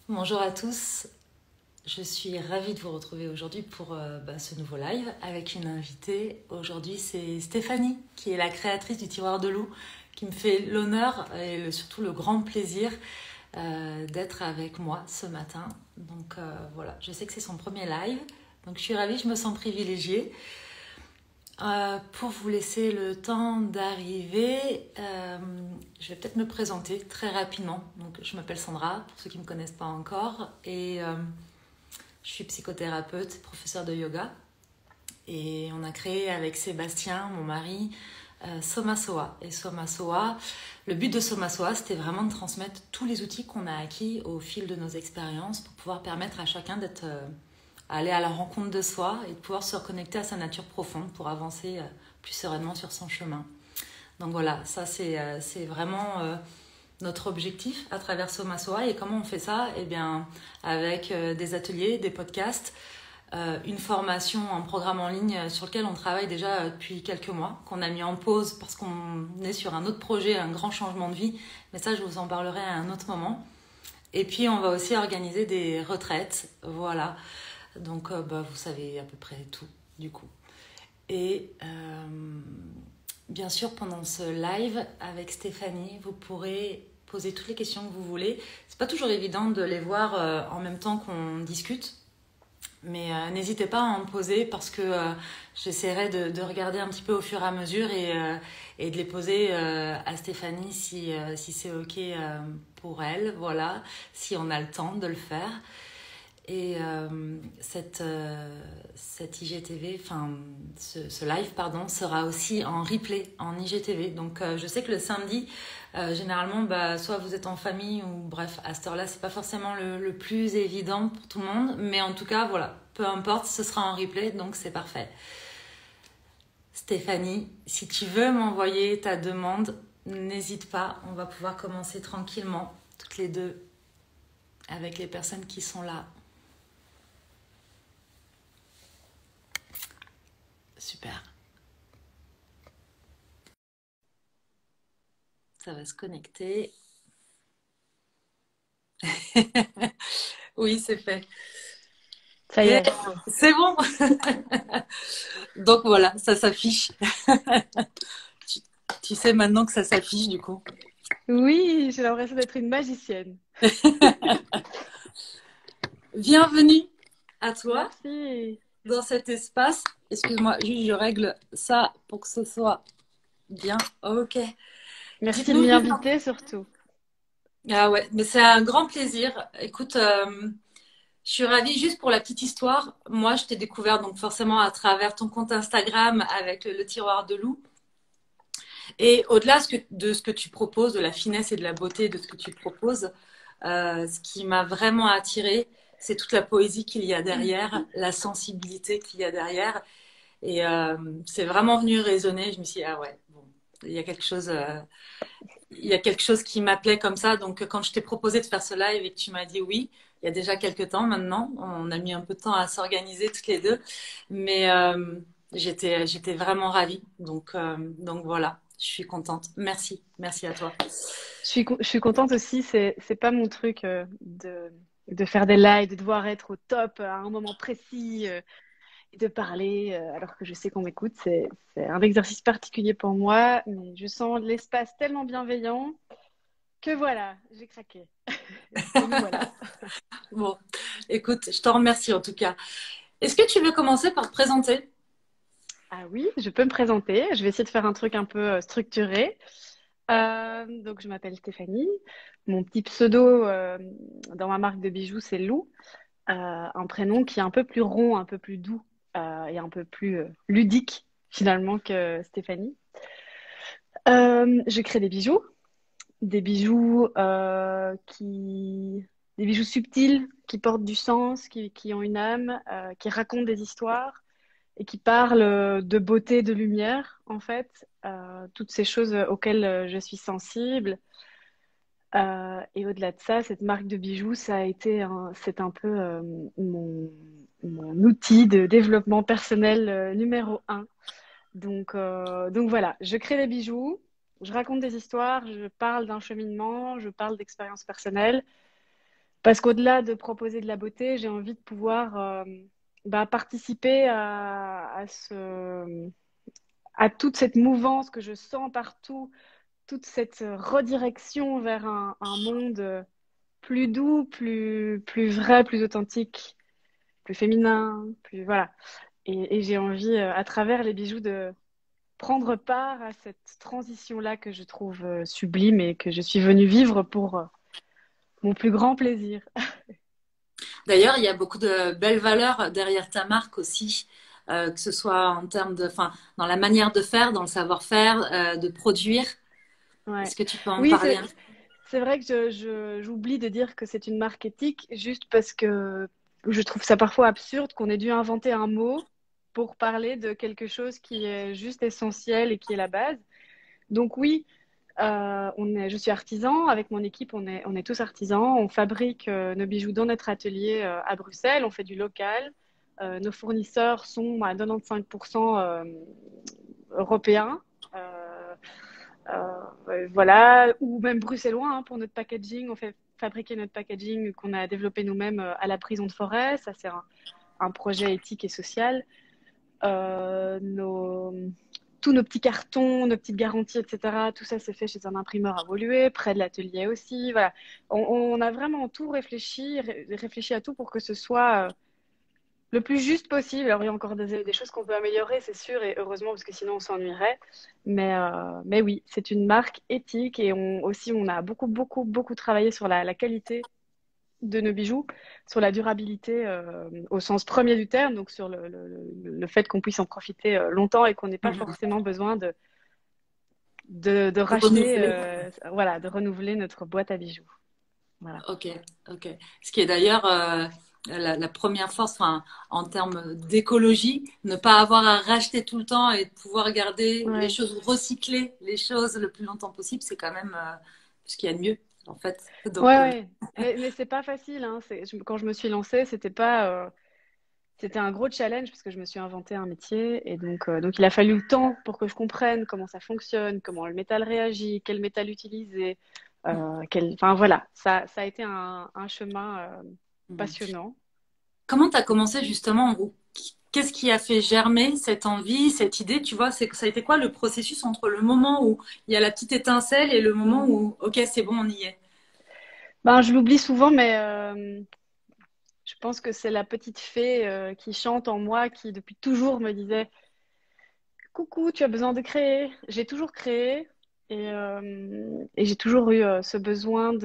Bonjour à tous, je suis ravie de vous retrouver aujourd'hui pour ce nouveau live avec une invitée. Aujourd'hui, c'est Stéphanie qui est la créatrice du Tiroir de Loup, qui me fait l'honneur et surtout le grand plaisir d'être avec moi ce matin. Donc voilà, je sais que c'est son premier live, donc je suis ravie, je me sens privilégiée. Pour vous laisser le temps d'arriver, je vais peut-être me présenter très rapidement. Donc, je m'appelle Sandra, pour ceux qui ne me connaissent pas encore, et je suis psychothérapeute, professeure de yoga. Et on a créé avec Sébastien, mon mari, Soma Soa. Et Soma Soa, le but de Soma Soa, c'était vraiment de transmettre tous les outils qu'on a acquis au fil de nos expériences pour pouvoir permettre à chacun d'être aller à la rencontre de soi et de pouvoir se reconnecter à sa nature profonde pour avancer plus sereinement sur son chemin. Donc voilà, ça c'est vraiment notre objectif à travers Soma Soa. Et comment on fait ça? Eh bien, avec des ateliers, des podcasts, une formation, un programme en ligne sur lequel on travaille déjà depuis quelques mois, qu'on a mis en pause parce qu'on est sur un autre projet, un grand changement de vie. Mais ça, je vous en parlerai à un autre moment. Et puis, on va aussi organiser des retraites. Voilà. Donc, vous savez à peu près tout, du coup. Et bien sûr, pendant ce live avec Stéphanie, vous pourrez poser toutes les questions que vous voulez. C'est pas toujours évident de les voir en même temps qu'on discute. Mais n'hésitez pas à en poser parce que j'essaierai de regarder un petit peu au fur et à mesure et de les poser à Stéphanie si c'est OK pour elle. Voilà, si on a le temps de le faire. Et cette IGTV, enfin ce live, pardon, sera aussi en replay, en IGTV. Donc je sais que le samedi, généralement, soit vous êtes en famille ou bref, à cette heure-là, c'est pas forcément le plus évident pour tout le monde. Mais en tout cas, voilà, peu importe, ce sera en replay, donc c'est parfait. Stéphanie, si tu veux m'envoyer ta demande, n'hésite pas, on va pouvoir commencer tranquillement, toutes les deux, avec les personnes qui sont là. Super. Ça va se connecter. Oui, c'est fait. Ça y Et est. c'est bon. Donc voilà, ça s'affiche. Tu, tu sais maintenant que ça s'affiche du coup. Oui, j'ai l'impression d'être une magicienne. Bienvenue à toi Merci. dans cet espace. Excuse-moi, juste je règle ça pour que ce soit bien. Ok. Merci de Dites-nous m'y juste. inviter surtout. Ah ouais, mais c'est un grand plaisir. Écoute, je suis ravie juste pour la petite histoire. Moi, je t'ai découvert donc forcément à travers ton compte Instagram avec le tiroir de loup. Et au-delà de ce que tu proposes, de la finesse et de la beauté de ce que tu proposes, ce qui m'a vraiment attirée, c'est toute la poésie qu'il y a derrière, la sensibilité qu'il y a derrière. Et c'est vraiment venu résonner. Je me suis dit, ah ouais, bon, il y a quelque chose, il y a quelque chose qui m'appelait comme ça. Donc, quand je t'ai proposé de faire ce live et que tu m'as dit oui, il y a déjà quelques temps maintenant, on a mis un peu de temps à s'organiser toutes les deux, mais j'étais vraiment ravie. Donc voilà, je suis contente. Merci, merci à toi. Je suis contente aussi. C'est pas mon truc de faire des lives, de devoir être au top à un moment précis et de parler alors que je sais qu'on m'écoute. C'est un exercice particulier pour moi, mais je sens l'espace tellement bienveillant que voilà, j'ai craqué. Et nous voilà. Bon, écoute, je te remercie en tout cas. Est-ce que tu veux commencer par te présenter? Ah oui, je peux me présenter. Je vais essayer de faire un truc un peu structuré. Donc, je m'appelle Stéphanie. Mon petit pseudo dans ma marque de bijoux, c'est Lou. Un prénom qui est un peu plus rond, un peu plus doux et un peu plus ludique finalement que Stéphanie. Je crée des bijoux des bijoux subtils qui portent du sens, qui ont une âme, qui racontent des histoires et qui parlent de beauté, de lumière en fait, toutes ces choses auxquelles je suis sensible. Et au-delà de ça, cette marque de bijoux, c'est un peu mon outil de développement personnel numéro un. Donc voilà, je crée des bijoux, je raconte des histoires, je parle d'un cheminement, je parle d'expériences personnelles. Parce qu'au-delà de proposer de la beauté, j'ai envie de pouvoir participer à toute cette mouvance que je sens partout, toute cette redirection vers un monde plus doux, plus vrai, plus authentique, plus féminin, plus voilà. Et j'ai envie, à travers les bijoux, de prendre part à cette transition-là que je trouve sublime et que je suis venue vivre pour mon plus grand plaisir. D'ailleurs, il y a beaucoup de belles valeurs derrière ta marque aussi, que ce soit en termes de, enfin, dans la manière de faire, dans le savoir-faire, de produire. Ouais. Est-ce que tu peux en Oui, parler un c'est vrai que j'oublie de dire que c'est une marque éthique, juste parce que je trouve ça parfois absurde qu'on ait dû inventer un mot pour parler de quelque chose qui est juste essentiel et qui est la base. Donc oui, je suis artisan. Avec mon équipe, on est tous artisans. On fabrique nos bijoux dans notre atelier à Bruxelles. On fait du local. Nos fournisseurs sont à 95% européens. Euh, voilà, ou même bruxellois hein, pour notre packaging. On fait fabriquer notre packaging qu'on a développé nous-mêmes à la prison de forêt. Ça, c'est un projet éthique et social. Euh, nos, Tous nos petits cartons, nos petites garanties, etc. Tout ça, c'est fait chez un imprimeur à Woluwe, près de l'atelier aussi. Voilà. On a vraiment tout réfléchi, réfléchi à tout pour que ce soit le plus juste possible. Alors, il y a encore des choses qu'on peut améliorer, c'est sûr, et heureusement, parce que sinon, on s'ennuierait. Mais oui, c'est une marque éthique et aussi, on a beaucoup, beaucoup, beaucoup travaillé sur la qualité de nos bijoux, sur la durabilité au sens premier du terme, donc sur le fait qu'on puisse en profiter longtemps et qu'on n'ait pas Mhm. forcément besoin de De racheter, renouveler. voilà, de renouveler notre boîte à bijoux. Voilà. Ok, ok. Ce qui est d'ailleurs la première force, enfin, en termes d'écologie, ne pas avoir à racheter tout le temps et pouvoir garder les Ouais. choses, recycler les choses le plus longtemps possible, c'est quand même ce qu'il y a de mieux, en fait. Donc, Ouais, ouais. Mais c'est pas facile, hein. Quand je me suis lancée, c'était un gros challenge parce que je me suis inventé un métier et donc il a fallu le temps pour que je comprenne comment ça fonctionne, comment le métal réagit, quel métal utiliser, enfin voilà, ça a été un chemin passionnant. comment tu as commencé justement? Qu'est-ce qui a fait germer cette envie, cette idée? Tu vois, ça a été quoi le processus entre le moment où il y a la petite étincelle et le moment où, ok, c'est bon, on y est. Ben, je l'oublie souvent, mais je pense que c'est la petite fée qui chante en moi qui depuis toujours me disait coucou, tu as besoin de créer. J'ai toujours créé et j'ai toujours eu ce besoin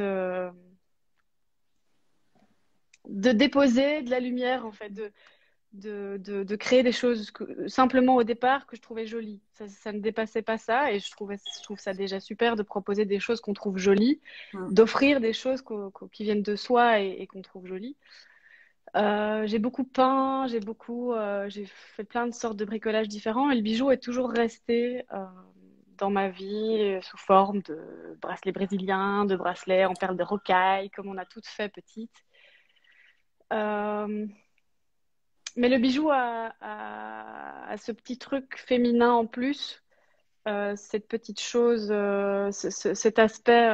de déposer de la lumière, en fait, de créer des choses simplement au départ que je trouvais jolies. Ça ne dépassait pas ça et je trouve ça déjà super de proposer des choses qu'on trouve jolies, Mm. d'offrir des choses qui viennent de soi et qu'on trouve jolies. J'ai beaucoup peint, j'ai fait plein de sortes de bricolages différents et le bijou est toujours resté dans ma vie sous forme de bracelets brésiliens, de bracelets en perles de rocaille, comme on a toutes fait petites. Euh, mais le bijou a ce petit truc féminin en plus, cette petite chose, cet aspect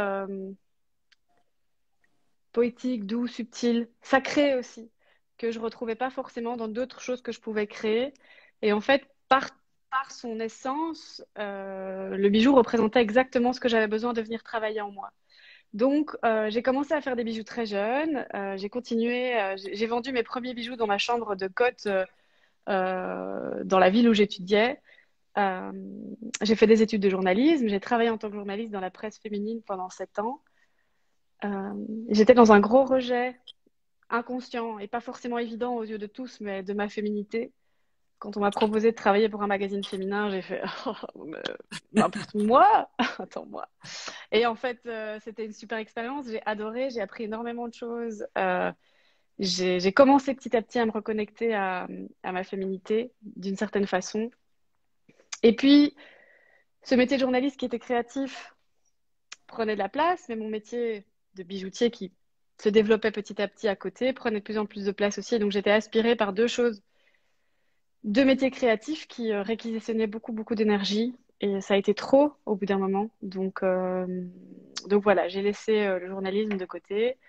poétique, doux, subtil, sacré aussi, que je retrouvais pas forcément dans d'autres choses que je pouvais créer. Et en fait, par son essence, le bijou représentait exactement ce que j'avais besoin de venir travailler en moi. Donc, j'ai commencé à faire des bijoux très jeune. J'ai continué. J'ai vendu mes premiers bijoux dans ma chambre de côte dans la ville où j'étudiais. Euh, j'ai fait des études de journalisme. J'ai travaillé en tant que journaliste dans la presse féminine pendant 7 ans. J'étais dans un gros rejet inconscient et pas forcément évident aux yeux de tous, mais de ma féminité. Quand on m'a proposé de travailler pour un magazine féminin, j'ai fait oh, n'importe moi, attends-moi. Et en fait, c'était une super expérience. J'ai adoré, j'ai appris énormément de choses. J'ai commencé petit à petit à me reconnecter à ma féminité d'une certaine façon. Et puis, ce métier de journaliste qui était créatif prenait de la place, mais mon métier de bijoutier qui se développait petit à petit à côté prenait de plus en plus de place aussi. Donc, j'étais aspirée par deux choses, deux métiers créatifs qui réquisitionnaient beaucoup, beaucoup d'énergie. Et ça a été trop au bout d'un moment. Donc voilà, j'ai laissé le journalisme de côté.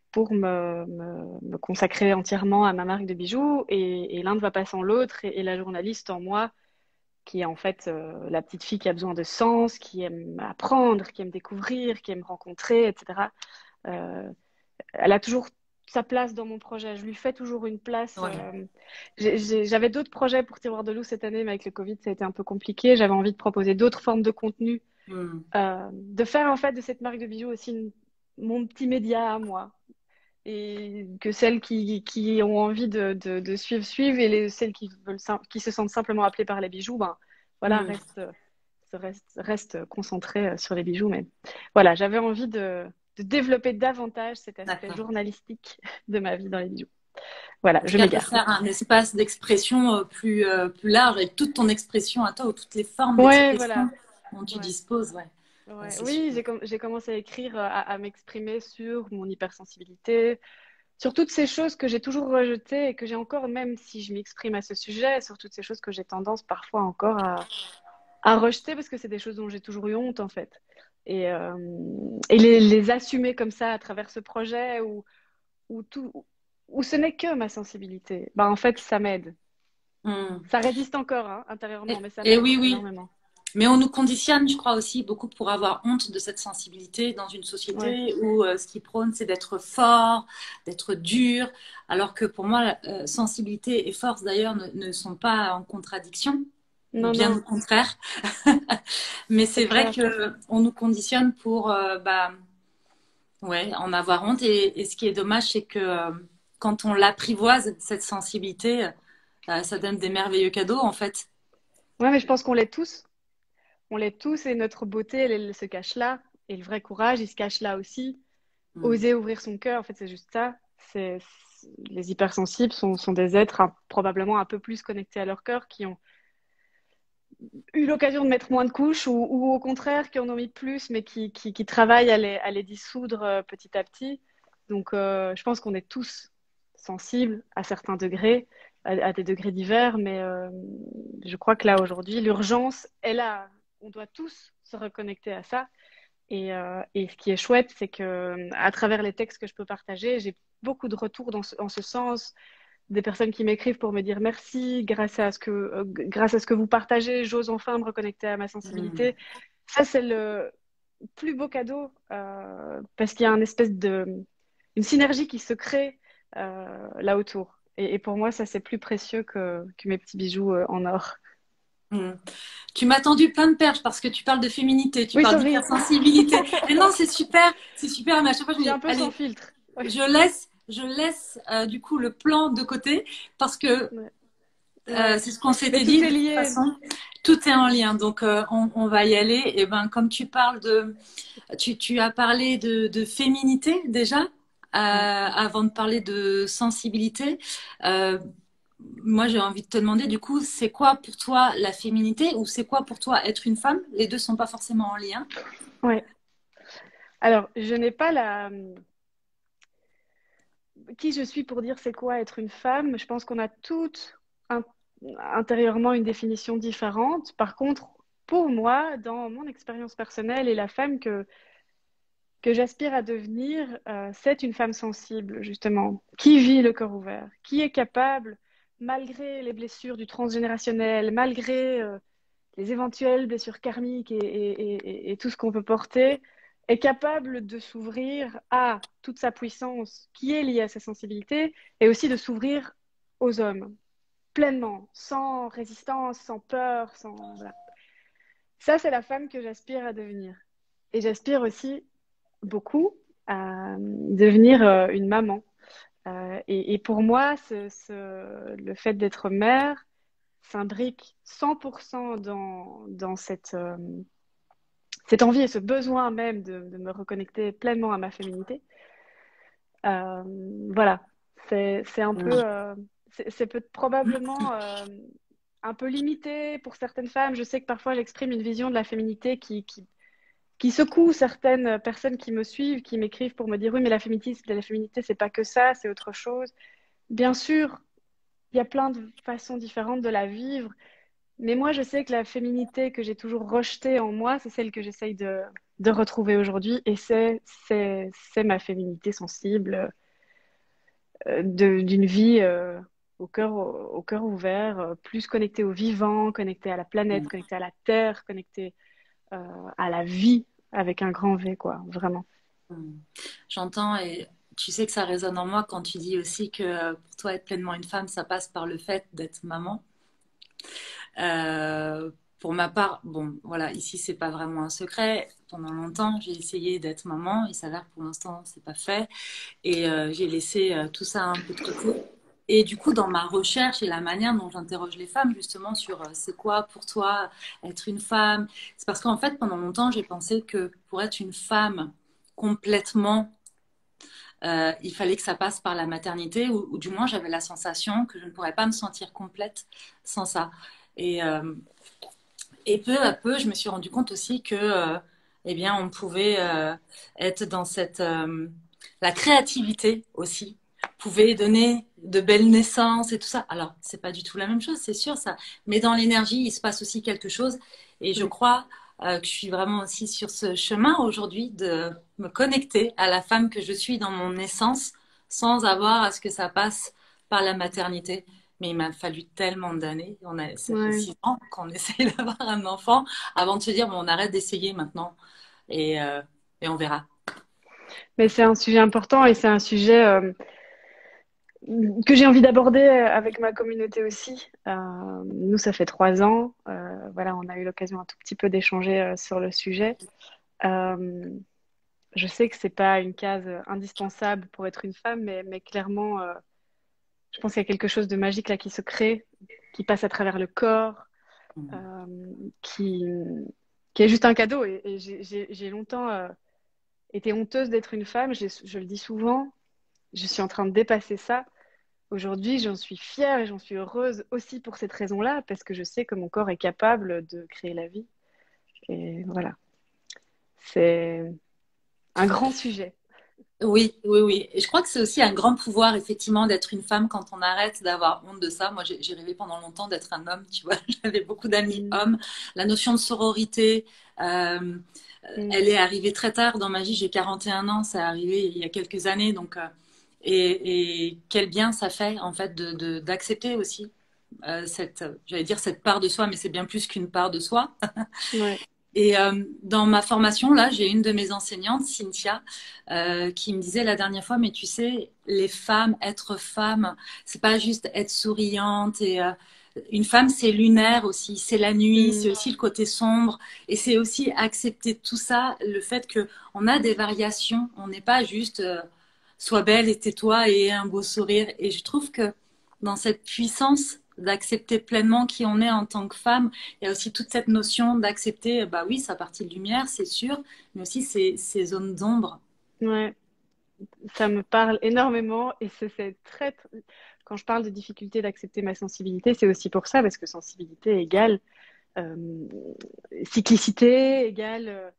pour me consacrer entièrement à ma marque de bijoux. Et l'un ne va pas sans l'autre. Et la journaliste en moi, qui est en fait la petite fille qui a besoin de sens, qui aime apprendre, qui aime découvrir, qui aime rencontrer, etc. Euh, Elle a toujours sa place dans mon projet. Je lui fais toujours une place. Ouais. J'avais d'autres projets pour Tiroir de Loup cette année, mais avec le Covid, ça a été un peu compliqué. J'avais envie de proposer d'autres formes de contenu, Hmm. de faire en fait de cette marque de bijoux aussi mon petit média à moi. Et que celles qui ont envie de suivre, suivent, et celles qui veulent, qui se sentent simplement appelées par les bijoux, ben voilà, Hmm. reste concentré sur les bijoux. Mais voilà, j'avais envie de développer davantage cet aspect D'accord. journalistique de ma vie dans les bijoux. Voilà, En tout je cas, de m'égare. faire un espace d'expression plus large et toute ton expression à toi ou toutes les formes Ouais, d'expression voilà. dont tu Ouais. disposes. Ouais, ouais, Ouais. c'est Oui, super. j'ai commencé à écrire, à m'exprimer sur mon hypersensibilité, sur toutes ces choses que j'ai toujours rejetées et que j'ai encore, même si je m'exprime à ce sujet, sur toutes ces choses que j'ai tendance parfois encore à rejeter parce que c'est des choses dont j'ai toujours eu honte en fait. Et les assumer comme ça à travers ce projet où ce n'est que ma sensibilité, bah en fait ça m'aide. Hmm. Ça résiste encore hein, intérieurement, mais ça Et m'aide oui, oui. énormément. Mais on nous conditionne, je crois aussi, beaucoup pour avoir honte de cette sensibilité dans une Ouais. société où ce qui prône, c'est d'être fort, d'être dur, alors que pour moi, sensibilité et force, d'ailleurs, ne sont pas en contradiction, Non, bien non, au contraire. Mais c'est c'est vrai clair. que on nous conditionne pour ouais, en avoir honte. Et ce qui est dommage, c'est que quand on l'apprivoise, cette sensibilité, ça donne des merveilleux cadeaux, en fait. Ouais, mais je pense qu'on l'est tous. On l'est tous et notre beauté, elle se cache là. Et le vrai courage, il se cache là aussi. Mm. Oser ouvrir son cœur, en fait, c'est juste ça. Les hypersensibles sont des êtres probablement un peu plus connectés à leur cœur, qui ont eu l'occasion de mettre moins de couches ou au contraire qui en ont mis plus, mais qui travaillent à les dissoudre petit à petit. Donc, je pense qu'on est tous sensibles à certains degrés, à des degrés divers, mais je crois que là, aujourd'hui, l'urgence est là. On doit tous se reconnecter à ça. Et ce qui est chouette, c'est que à travers les textes que je peux partager, j'ai beaucoup de retours en ce sens, des personnes qui m'écrivent pour me dire merci, grâce à ce que vous partagez, j'ose enfin me reconnecter à ma Mm. sensibilité. Ça, c'est le plus beau cadeau parce qu'il y a une synergie qui se crée là autour. Et pour moi, ça, c'est plus précieux que mes petits bijoux en or. Mm. Tu m'as tendu plein de perches parce que tu parles de féminité, tu Oui, parles sorry, d'hypersensibilité. Mais non, c'est super. Mais à chaque fois, je je me suis un dis, peu sans allez, filtre. Ouais. je laisse du coup le plan de côté parce que Ouais. Ouais. c'est ce qu'on Mais s'était tout dit. est De toute lié. façon, tout est en lien. Donc, on va y aller. Et ben, comme tu parles tu as parlé de féminité déjà. Ouais. Avant de parler de sensibilité, Euh, moi, j'ai envie de te demander, du coup, c'est quoi pour toi la féminité ou c'est quoi pour toi être une femme? Les deux sont pas forcément en lien. Ouais. Alors, je n'ai pas qui je suis pour dire c'est quoi être une femme. Je pense qu'on a toutes in- intérieurement une définition différente. Par contre, pour moi, dans mon expérience personnelle et la femme que j'aspire à devenir, c'est une femme sensible, justement, qui vit le cœur ouvert, qui est capable, malgré les blessures du transgénérationnel, malgré les éventuelles blessures karmiques et tout ce qu'on peut porter, est capable de s'ouvrir à toute sa puissance qui est liée à sa sensibilité et aussi de s'ouvrir aux hommes pleinement, sans résistance, sans peur, sans... Voilà. Ça, c'est la femme que j'aspire à devenir. Et j'aspire aussi beaucoup à devenir une maman. Et pour moi, le fait d'être mère s'imbrique 100% dans cette envie et ce besoin même de me reconnecter pleinement à ma féminité. Euh, voilà, c'est un peu, Mm. c'est probablement un peu limité pour certaines femmes. Je sais que parfois j'exprime une vision de la féminité qui secoue certaines personnes qui me suivent, qui m'écrivent pour me dire oui, mais la féminité, c'est pas que ça, c'est autre chose. Bien sûr, il y a plein de façons différentes de la vivre. Mais moi, je sais que la féminité que j'ai toujours rejetée en moi, c'est celle que j'essaye de retrouver aujourd'hui. Et c'est ma féminité sensible, d'une vie au cœur ouvert, plus connectée au vivant, connectée à la planète, Mm. connectée à la terre, connectée à la vie avec un grand V, quoi, vraiment. Mm. J'entends et tu sais que ça résonne en moi quand tu dis aussi que pour toi, être pleinement une femme, ça passe par le fait d'être maman. Pour ma part, bon, voilà, ici, c'est pas vraiment un secret. Pendant longtemps, j'ai essayé d'être maman. Il s'avère que pour l'instant, c'est pas fait. Et j'ai laissé tout ça un peu de côté. Et du coup, dans ma recherche et la manière dont j'interroge les femmes, justement, sur c'est quoi pour toi être une femme, c'est parce qu'en fait, pendant longtemps, j'ai pensé que pour être une femme complètement, il fallait que ça passe par la maternité, ou du moins, j'avais la sensation que je ne pourrais pas me sentir complète sans ça. Et, euh, et peu à peu, je me suis rendu compte aussi que, eh bien, on pouvait être dans cette, la créativité aussi pouvait donner de belles naissances et tout ça. Alors, c'est pas du tout la même chose, c'est sûr ça, mais dans l'énergie, il se passe aussi quelque chose. Et je Oui. crois que je suis vraiment aussi sur ce chemin aujourd'hui de me connecter à la femme que je suis dans mon essence, sans avoir à ce que ça passe par la maternité. Mais il m'a fallu tellement d'années. Ça fait Ouais. 6 ans qu'on essaye d'avoir un enfant avant de se dire, bon, on arrête d'essayer maintenant et, euh, et on verra. Mais c'est un sujet important et c'est un sujet que j'ai envie d'aborder avec ma communauté aussi. Nous, ça fait 3 ans. Voilà, on a eu l'occasion un tout petit peu d'échanger sur le sujet. Euh, je sais que c'est pas une case indispensable pour être une femme, mais clairement, je pense qu'il y a quelque chose de magique là qui se crée, qui passe à travers le corps, euh, qui, qui est juste un cadeau. Et j'ai longtemps été honteuse d'être une femme. Je le dis souvent, je suis en train de dépasser ça. Aujourd'hui, j'en suis fière et j'en suis heureuse aussi pour cette raison-là, parce que je sais que mon corps est capable de créer la vie. Et voilà, c'est un grand sujet. Oui, oui, oui. Et je crois que c'est aussi un grand pouvoir, effectivement, d'être une femme quand on arrête d'avoir honte de ça. Moi, j'ai rêvé pendant longtemps d'être un homme, tu vois. J'avais beaucoup d'amis Mm, hommes. La notion de sororité, euh, mm, elle est arrivée très tard dans ma vie. J'ai 41 ans, ça est arrivé il y a quelques années. Donc, et quel bien ça fait, en fait, d'accepter aussi cette, j'allais dire cette part de soi, mais c'est bien plus qu'une part de soi. ouais. Et dans ma formation, là, j'ai une de mes enseignantes, Cynthia, qui me disait la dernière fois, mais tu sais, les femmes, être femme, c'est pas juste être souriante. Et une femme, c'est lunaire aussi, c'est la nuit, c'est Mm, aussi le côté sombre, et c'est aussi accepter tout ça, le fait que on a des variations, on n'est pas juste sois belle et tais-toi et aie un beau sourire. Et je trouve que dans cette puissance d'accepter pleinement qui on est en tant que femme, il y a aussi toute cette notion d'accepter, bah oui, sa partie de lumière, c'est sûr, mais aussi ces zones d'ombre. ouais. Ça me parle énormément et c'est très... Quand je parle de difficulté d'accepter ma sensibilité, c'est aussi pour ça, parce que sensibilité égale euh, cyclicité, égale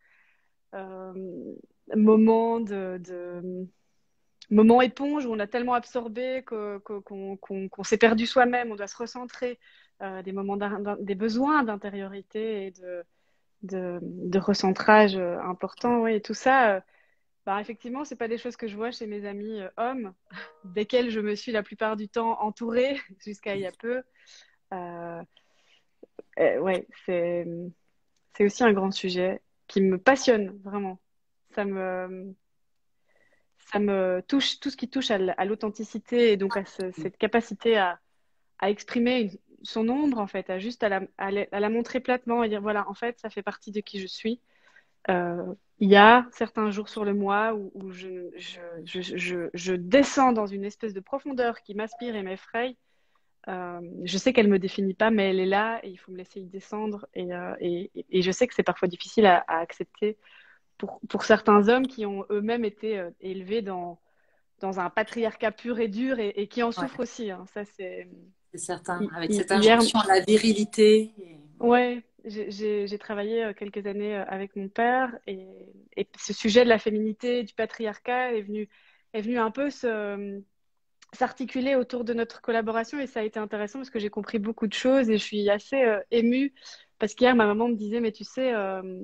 moment moment éponge où on a tellement absorbé qu'on s'est perdu soi-même, on doit se recentrer, des moments des besoins d'intériorité et de recentrage important, oui, et tout ça. Bah, effectivement, c'est pas des choses que je vois chez mes amis hommes, desquels je me suis la plupart du temps entourée jusqu'à il y a peu. Euh, ouais, c'est aussi un grand sujet qui me passionne vraiment. Ça me, ça me touche, tout ce qui touche à l'authenticité et donc à cette capacité à exprimer son ombre, en fait, à juste à la montrer platement et dire, voilà, en fait, ça fait partie de qui je suis. Il y a certains jours sur le mois où je descends dans une espèce de profondeur qui m'aspire et m'effraie. Je sais qu'elle me définit pas, mais elle est là et il faut me laisser y descendre. Et je sais que c'est parfois difficile à accepter pour certains hommes qui ont eux-mêmes été élevés dans un patriarcat pur et dur et qui en Ouais, souffrent aussi, hein. Ça, c'est... c'est certain, avec cette Hier, injonction à la virilité. Ouais. ouais, j'ai travaillé quelques années avec mon père et ce sujet de la féminité, du patriarcat est venu un peu s'articuler autour de notre collaboration et ça a été intéressant parce que j'ai compris beaucoup de choses et je suis assez émue parce qu'hier ma maman me disait mais tu sais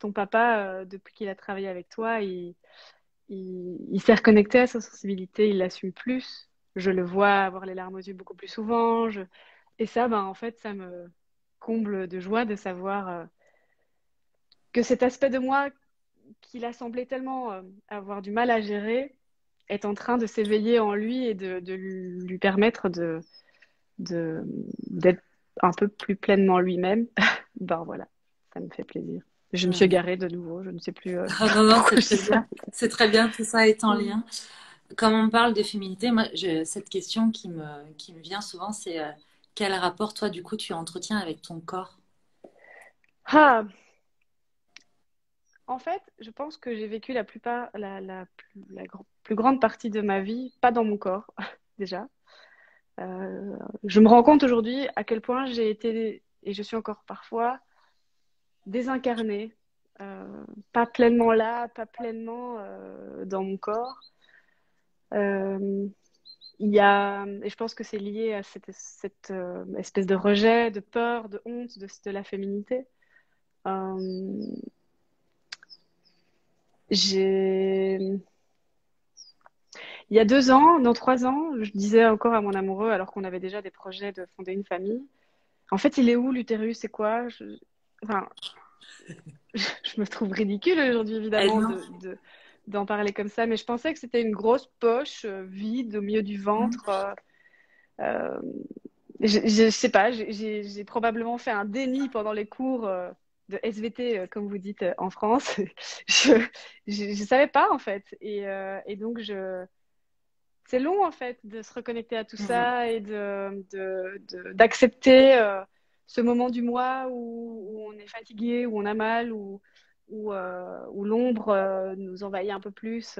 ton papa, depuis qu'il a travaillé avec toi, il s'est reconnecté à sa sensibilité, il l'assume plus. Je le vois avoir les larmes aux yeux beaucoup plus souvent. Et ça, ben, en fait, ça me comble de joie de savoir que cet aspect de moi qu'il a semblé tellement avoir du mal à gérer est en train de s'éveiller en lui et de lui permettre de, d'être un peu plus pleinement lui-même. Ben voilà, ça me fait plaisir. Je me suis Hmm. égarée de nouveau, je ne sais plus Ah, non, non, c'est pourquoi je très dis ça. bien. C'est très bien, tout ça est en Mm. lien. Comme on parle de féminité, moi, cette question qui me vient souvent, c'est quel rapport, toi, du coup, tu entretiens avec ton corps? Ah, en fait, je pense que j'ai vécu la plupart, plus grande partie de ma vie, pas dans mon corps, déjà. Je me rends compte aujourd'hui à quel point j'ai été, et je suis encore parfois, désincarnée, pas pleinement là, pas pleinement dans mon corps. Euh, et je pense que c'est lié à cette espèce de rejet, de peur, de honte de la féminité. Euh, j'ai Il y a 2 ans, non 3 ans, je disais encore à mon amoureux, alors qu'on avait déjà des projets de fonder une famille, en fait, il est où l'utérus? C'est quoi? Enfin, je me trouve ridicule aujourd'hui, évidemment, Non. d'en parler comme ça, mais je pensais que c'était une grosse poche vide au milieu du ventre. Euh, je sais pas, j'ai probablement fait un déni pendant les cours de SVT, comme vous dites en France. Je, je savais pas, en fait. Et donc, c'est long en fait de se reconnecter à tout Mhm. ça et d'accepter ce moment du mois où on est fatigué, où on a mal, où l'ombre nous envahit un peu plus.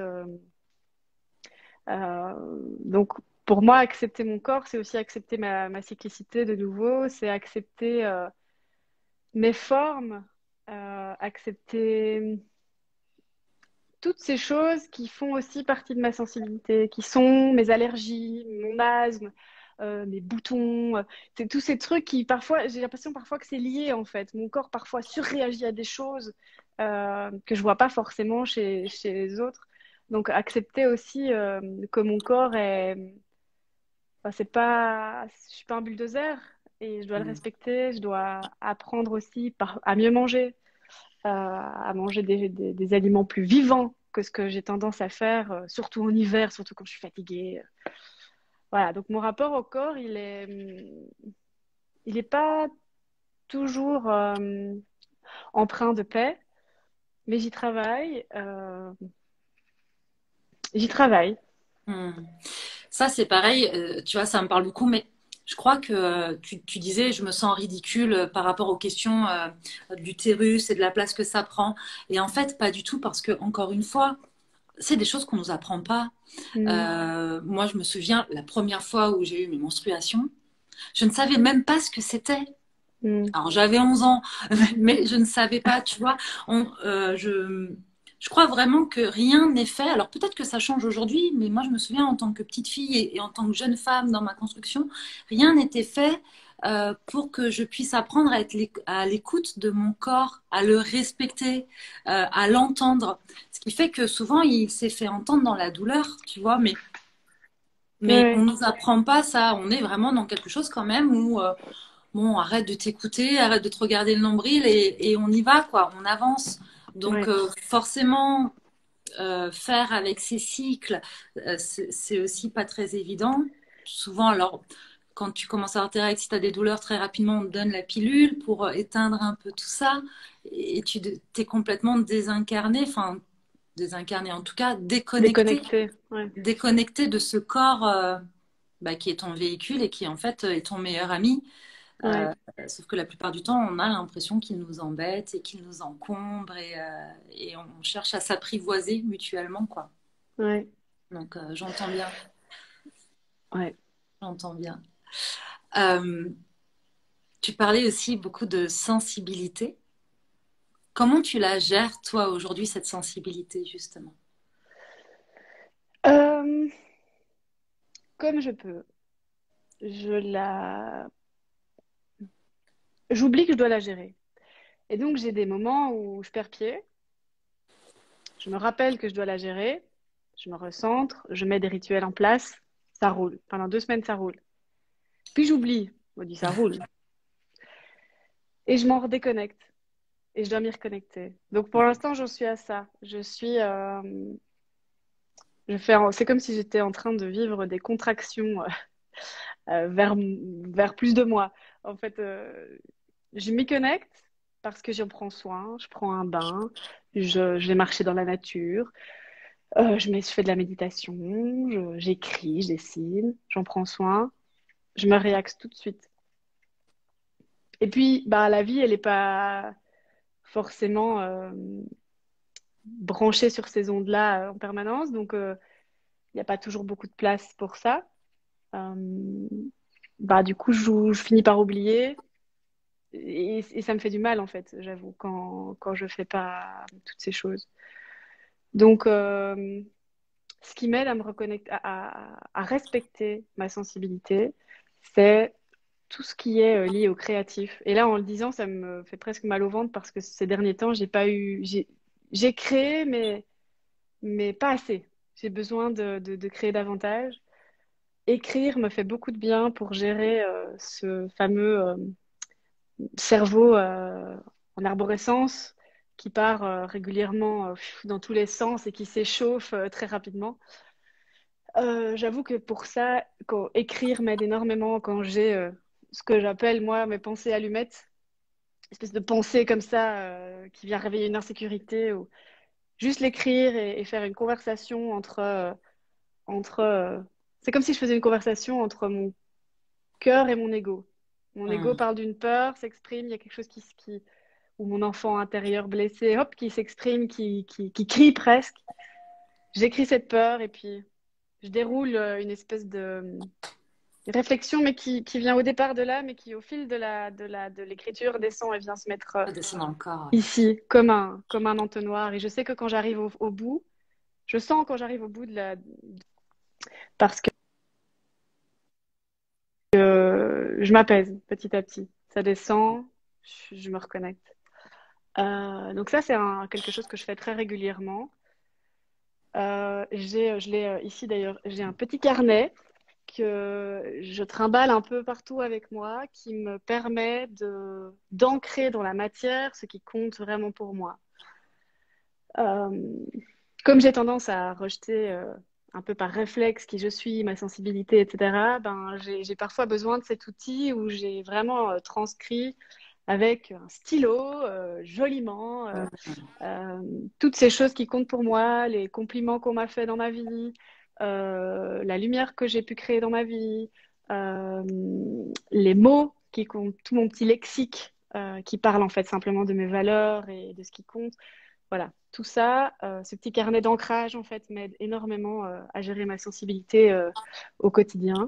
Donc pour moi, accepter mon corps, c'est aussi accepter ma cyclicité de nouveau, c'est accepter mes formes, accepter toutes ces choses qui font aussi partie de ma sensibilité, qui sont mes allergies, mon asthme, mes boutons, c'est tous ces trucs qui parfois, j'ai l'impression parfois que c'est lié en fait. Mon corps parfois surréagit à des choses que je vois pas forcément chez les autres. Donc accepter aussi que mon corps est, enfin, c'est pas, je suis pas un bulldozer et je dois le Mhm. respecter. Je dois apprendre aussi à mieux manger, à manger des aliments plus vivants que ce que j'ai tendance à faire, surtout en hiver, surtout quand je suis fatiguée. Voilà, donc mon rapport au corps, il est pas toujours empreint de paix, mais j'y travaille. J'y travaille. Mhm. Ça, c'est pareil, tu vois, ça me parle beaucoup, mais je crois que tu disais, je me sens ridicule par rapport aux questions d'utérus et de la place que ça prend. Et en fait, pas du tout, parce que, encore une fois, c'est des choses qu'on nous apprend pas. Mm, Moi, je me souviens, la première fois où j'ai eu mes menstruations, je ne savais même pas ce que c'était. mm, Alors, j'avais 11 ans, mais je ne savais pas, tu vois. Je crois vraiment que rien n'est fait. Alors, peut-être que ça change aujourd'hui, mais moi, je me souviens en tant que petite fille et en tant que jeune femme dans ma construction, rien n'était fait pour que je puisse apprendre à être à l'écoute de mon corps, à le respecter, à l'entendre. Ce qui fait que souvent, il s'est fait entendre dans la douleur, tu vois, mais on ouais, nous apprend pas ça. On est vraiment dans quelque chose quand même où bon, arrête de t'écouter, arrête de te regarder le nombril et on y va, quoi, on avance. Donc ouais, forcément, faire avec ces cycles, c'est aussi pas très évident. Souvent, alors, quand tu commences à avoir tes règles, si tu as des douleurs, très rapidement, on te donne la pilule pour éteindre un peu tout ça. Et tu t'es complètement désincarné, enfin, désincarné en tout cas, déconnecté. Ouais, déconnecté de ce corps bah, qui est ton véhicule et qui en fait est ton meilleur ami. ouais, Euh, Sauf que la plupart du temps, on a l'impression qu'il nous embête et qu'il nous encombre et on cherche à s'apprivoiser mutuellement, quoi. ouais, Donc, j'entends bien, ouais. j'entends bien. Euh, Tu parlais aussi beaucoup de sensibilité. Comment tu la gères, toi, aujourd'hui, cette sensibilité, justement? Euh, Comme je peux, je la, j'oublie que je dois la gérer. Et donc, j'ai des moments où je perds pied. Je me rappelle que je dois la gérer. Je me recentre. Je mets des rituels en place. Ça roule. Pendant 2 semaines, ça roule. Puis j'oublie. On dit ça roule. Et je m'en redéconnecte. Et je dois m'y reconnecter. Donc, pour l'instant, j'en suis à ça. C'est comme si j'étais en train de vivre des contractions vers plus de moi. En fait, je m'y connecte parce que j'en prends soin. Je prends un bain, je vais marcher dans la nature, je fais de la méditation, j'écris, je dessine, j'en prends soin. Je me réaxe tout de suite. Et puis, bah, la vie, elle n'est pas forcément branchée sur ces ondes-là en permanence. Donc, il n'y a pas toujours beaucoup de place pour ça. Euh, Bah, du coup, je finis par oublier. Et ça me fait du mal, en fait, j'avoue, quand je fais pas toutes ces choses. Donc, ce qui m'aide à me reconnecter, à respecter ma sensibilité, c'est tout ce qui est lié au créatif. Et là, en le disant, ça me fait presque mal au ventre parce que ces derniers temps, j'ai pas eu, j'ai créé, mais pas assez. J'ai besoin de créer davantage. Écrire me fait beaucoup de bien pour gérer ce fameux cerveau en arborescence qui part régulièrement dans tous les sens et qui s'échauffe très rapidement. J'avoue que pour ça, écrire m'aide énormément quand j'ai ce que j'appelle moi mes pensées allumettes, espèce de pensée comme ça qui vient réveiller une insécurité ou juste l'écrire et faire une conversation entre c'est comme si je faisais une conversation entre mon cœur et mon ego. Mon ego Hmm. parle d'une peur, s'exprime, il y a quelque chose ou mon enfant intérieur blessé, hop, qui s'exprime, qui crie presque. J'écris cette peur et puis je déroule une espèce de réflexion, mais qui vient au départ de là, mais qui au fil de l'écriture descend et vient se mettre Descend dans le corps. Ouais. ici, comme un entonnoir. Et je sais que quand j'arrive au bout, je sens quand j'arrive au bout parce que je m'apaise petit à petit. Ça descend, je me reconnecte. Donc ça, c'est quelque chose que je fais très régulièrement. Je l'ai ici d'ailleurs, j'ai un petit carnet que je trimballe un peu partout avec moi qui me permet d'ancrer dans la matière ce qui compte vraiment pour moi. Euh, Comme j'ai tendance à rejeter un peu par réflexe qui je suis, ma sensibilité, etc., ben, j'ai parfois besoin de cet outil où j'ai vraiment transcrit avec un stylo, joliment, euh, toutes ces choses qui comptent pour moi, les compliments qu'on m'a fait dans ma vie, la lumière que j'ai pu créer dans ma vie, euh, les mots qui comptent, tout mon petit lexique qui parle en fait simplement de mes valeurs et de ce qui compte. Voilà, tout ça, ce petit carnet d'ancrage en fait m'aide énormément à gérer ma sensibilité au quotidien.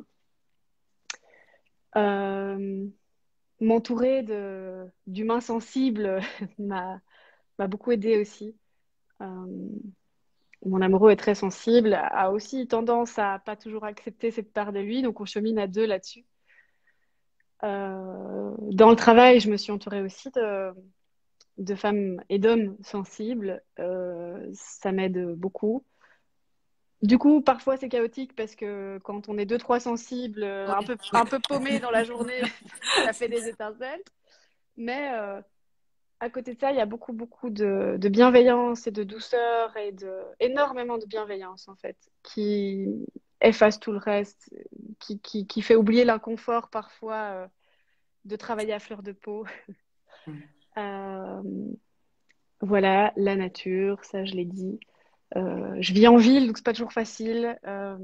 Euh, M'entourer d'humains sensibles m'a beaucoup aidé aussi. Euh, Mon amoureux est très sensible, a aussi tendance à pas toujours accepter cette part de lui, donc on chemine à deux là-dessus. Dans le travail, je me suis entourée aussi de femmes et d'hommes sensibles. Ça m'aide beaucoup. Du coup, parfois c'est chaotique parce que quand on est deux, trois sensibles, Oui. un peu paumés dans la journée, ça fait des étincelles. Mais à côté de ça, il y a beaucoup, beaucoup de bienveillance et de douceur et énormément de bienveillance, en fait, qui efface tout le reste, qui fait oublier l'inconfort parfois de travailler à fleur de peau. Hmm. Euh, voilà, la nature, ça je l'ai dit. Je vis en ville, donc c'est pas toujours facile.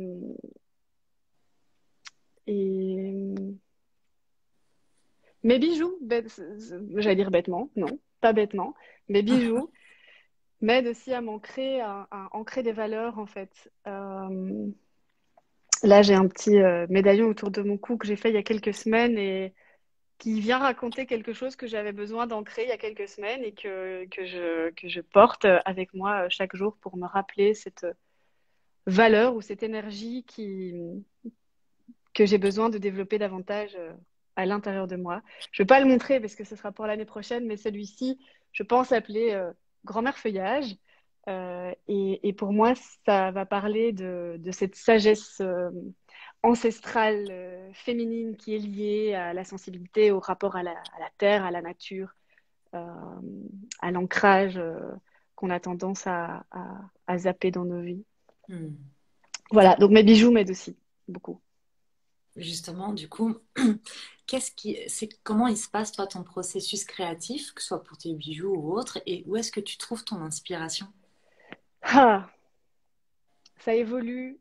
Et mes bijoux, j'allais dire bêtement, non, pas bêtement, mes bijoux m'aide aussi à m'ancrer, à ancrer des valeurs en fait. Là, j'ai un petit médaillon autour de mon cou que j'ai fait il y a quelques semaines et qui vient raconter quelque chose que j'avais besoin d'ancrer il y a quelques semaines et que je porte avec moi chaque jour pour me rappeler cette valeur ou cette énergie que j'ai besoin de développer davantage. à l'intérieur de moi. Je ne vais pas le montrer parce que ce sera pour l'année prochaine, mais celui-ci, je pense appeler Grand-mère Feuillage. Et pour moi, ça va parler de cette sagesse ancestrale féminine qui est liée à la sensibilité, au rapport à la terre, à la nature, euh, à l'ancrage qu'on a tendance à zapper dans nos vies. Hmm. Voilà, donc mes bijoux m'aident aussi beaucoup. Justement, du coup, comment il se passe, toi, ton processus créatif, que ce soit pour tes bijoux ou autre, et où est-ce que tu trouves ton inspiration? Ah, ça évolue.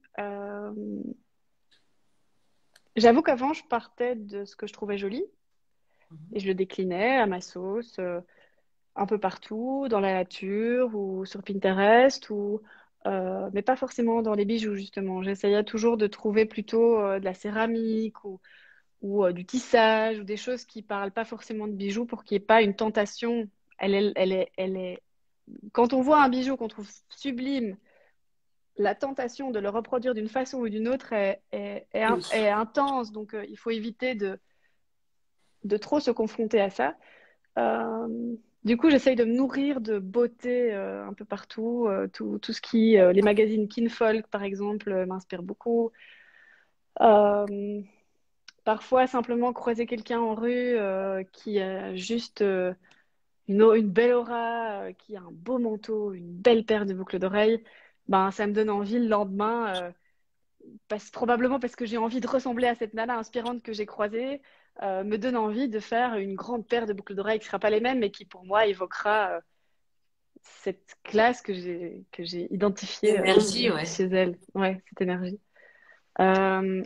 J'avoue qu'avant, je partais de ce que je trouvais joli et je le déclinais à ma sauce, un peu partout, dans la nature ou sur Pinterest, mais pas forcément dans les bijoux, justement. J'essayais toujours de trouver plutôt de la céramique ou du tissage ou des choses qui parlent pas forcément de bijoux pour qu'il n'y ait pas une tentation. Elle est... Quand on voit un bijou qu'on trouve sublime, la tentation de le reproduire d'une façon ou d'une autre Oui. est intense. Donc, il faut éviter de trop se confronter à ça. Du coup, j'essaye de me nourrir de beauté un peu partout. Tout ce qui, les magazines Kinfolk, par exemple, m'inspirent beaucoup. Euh, Parfois, simplement croiser quelqu'un en rue qui a juste une belle aura, qui a un beau manteau, une belle paire de boucles d'oreilles, ben, ça me donne envie le lendemain. Probablement parce que j'ai envie de ressembler à cette nana inspirante que j'ai croisée, me donne envie de faire une grande paire de boucles d'oreilles qui ne sera pas les mêmes, mais qui pour moi évoquera cette classe que j'ai identifiée L'énergie, ouais. chez elle. Ouais, cette énergie. Euh,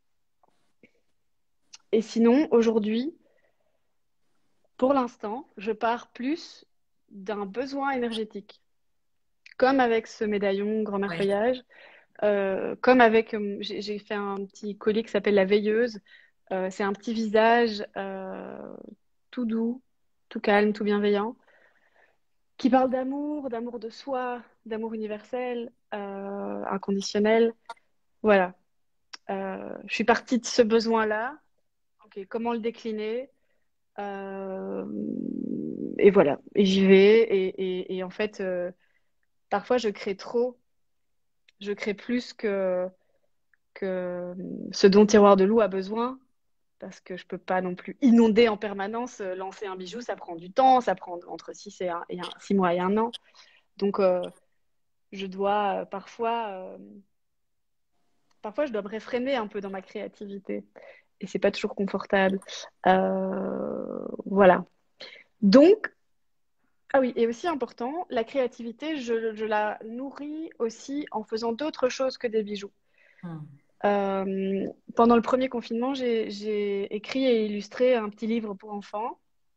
et sinon, aujourd'hui, pour l'instant, je pars plus d'un besoin énergétique, comme avec ce médaillon grand-mère Ouais. feuillage, comme avec, j'ai fait un petit collier qui s'appelle la veilleuse. C'est un petit visage tout doux, tout calme, tout bienveillant, qui parle d'amour, d'amour de soi, d'amour universel, inconditionnel. Voilà. Je suis partie de ce besoin-là. Ok, comment le décliner? Euh, et voilà. Et j'y vais. Et en fait, parfois, je crée trop. Je crée plus que ce dont Tiroir de Loup a besoin. Parce que je peux pas non plus inonder en permanence. Lancer un bijou, ça prend du temps, ça prend entre 6 mois et un an. Donc, je dois parfois, je dois me réfréner un peu dans ma créativité. Et c'est pas toujours confortable. Voilà. Donc, ah oui, et aussi important, la créativité, je la nourris aussi en faisant d'autres choses que des bijoux. Hmm. Pendant le premier confinement, j'ai écrit et illustré un petit livre pour enfants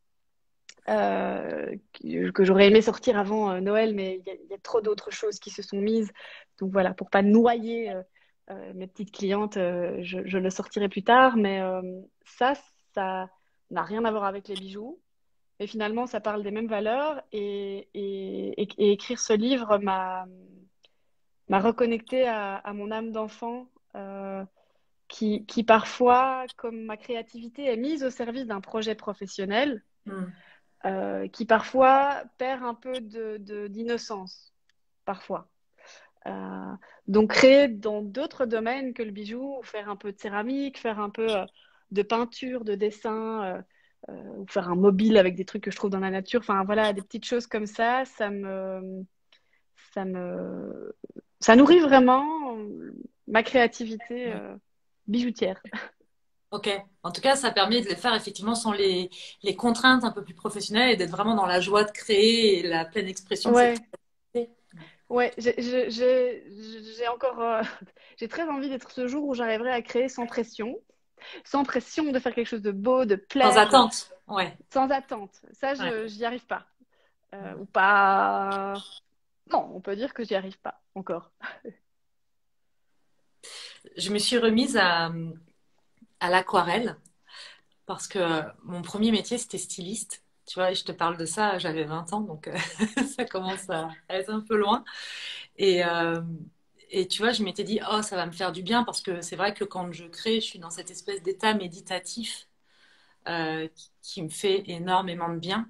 que j'aurais aimé sortir avant Noël, mais il y a trop d'autres choses qui se sont mises. Donc voilà, pour pas noyer mes petites clientes, je le sortirai plus tard. Mais ça n'a rien à voir avec les bijoux. Mais finalement, ça parle des mêmes valeurs. Et écrire ce livre m'a reconnecté à mon âme d'enfant. Qui parfois, comme ma créativité est mise au service d'un projet professionnel, Hmm. qui parfois perd un peu d'innocence, parfois. Euh, donc créer dans d'autres domaines que le bijou, faire un peu de céramique, faire un peu de peinture, de dessin, ou faire un mobile avec des trucs que je trouve dans la nature. Enfin voilà, des petites choses comme ça me, ça nourrit vraiment ma créativité bijoutière. Ok. En tout cas, ça permet de les faire effectivement sans les contraintes un peu plus professionnelles et d'être vraiment dans la joie de créer et la pleine expression de cette Ouais, créativité. ouais, j'ai encore, j'ai très envie d'être ce jour où j'arriverai à créer sans pression de faire quelque chose de beau, de Sans plaire, attente. Ouais. sans attente. Ça, Ouais. j'y arrive pas. Ou pas. Non, on peut dire que j'y arrive pas encore. Je me suis remise à l'aquarelle parce que mon premier métier, c'était styliste. Tu vois, et je te parle de ça, j'avais 20 ans, donc ça commence à être un peu loin. Et, euh, et tu vois, je m'étais dit, oh, ça va me faire du bien parce que c'est vrai que quand je crée, je suis dans cette espèce d'état méditatif qui me fait énormément de bien.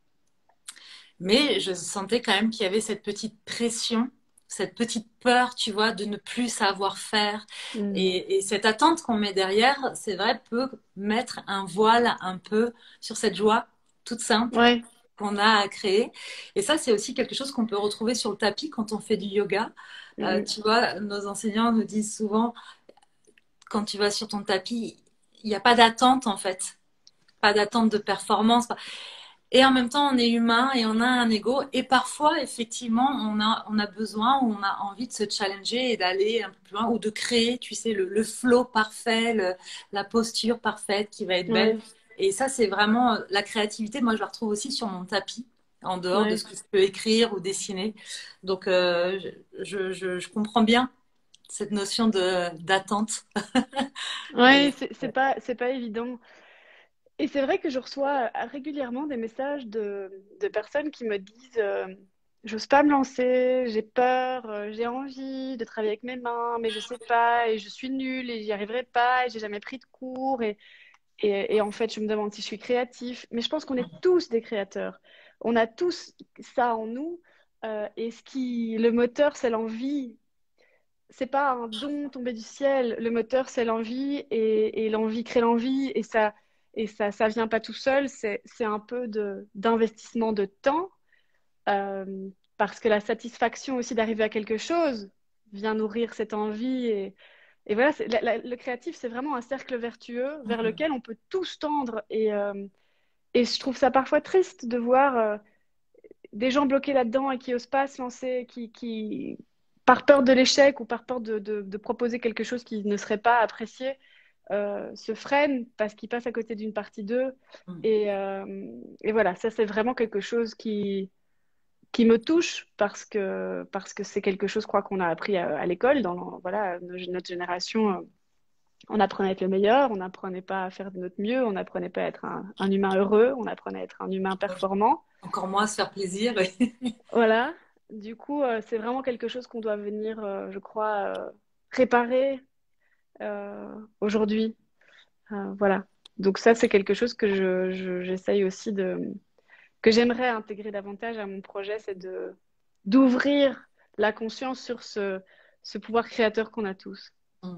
Mais je sentais quand même qu'il y avait cette petite pression, cette petite peur, tu vois, de ne plus savoir faire. Mm. Et cette attente qu'on met derrière, c'est vrai, peut mettre un voile un peu sur cette joie toute simple Ouais. qu'on a à créer. Et ça, c'est aussi quelque chose qu'on peut retrouver sur le tapis quand on fait du yoga. Mm. Tu vois, nos enseignants nous disent souvent, quand tu vas sur ton tapis, il n'y a pas d'attente en fait, pas d'attente de performance. Et en même temps, on est humain et on a un ego. Et parfois, effectivement, on a besoin ou on a envie de se challenger et d'aller un peu plus loin ou de créer, tu sais, le flow parfait, la posture parfaite qui va être belle. Ouais. Et ça, c'est vraiment la créativité. Moi, je la retrouve aussi sur mon tapis, en dehors de Ouais. ce que je peux écrire ou dessiner. Donc, je comprends bien cette notion d'attente. Ouais, Et c'est pas évident. Et c'est vrai que je reçois régulièrement des messages de personnes qui me disent j'ose pas me lancer, j'ai peur, j'ai envie de travailler avec mes mains, mais je sais pas, et je suis nulle, et j'y arriverai pas, et j'ai jamais pris de cours, et en fait, je me demande si je suis créatif. Mais je pense qu'on est tous des créateurs. On a tous ça en nous, et le moteur, c'est l'envie. C'est pas un don tombé du ciel. Le moteur, c'est l'envie et l'envie crée l'envie ça vient pas tout seul. C'est un peu d'investissement de temps parce que la satisfaction aussi d'arriver à quelque chose vient nourrir cette envie et voilà. Le créatif, c'est vraiment un cercle vertueux vers lequel on peut tous tendre et je trouve ça parfois triste de voir des gens bloqués là-dedans et qui osent pas se lancer, qui par peur de l'échec ou par peur de proposer quelque chose qui ne serait pas apprécié, se freinent parce qu'ils passent à côté d'une partie d'eux. Et voilà, ça c'est vraiment quelque chose qui me touche parce que c'est quelque chose, je crois, qu'on a appris à l'école. Voilà, notre génération, on apprenait à être le meilleur, on n'apprenait pas à faire de notre mieux, on n'apprenait pas à être un humain heureux, on apprenait à être un humain performant. encore moins se faire plaisir. Voilà. Du coup, c'est vraiment quelque chose qu'on doit venir, je crois, réparer aujourd'hui. Voilà. Donc ça, c'est quelque chose que j'essaye aussi que j'aimerais intégrer davantage à mon projet, c'est d'ouvrir la conscience sur ce pouvoir créateur qu'on a tous.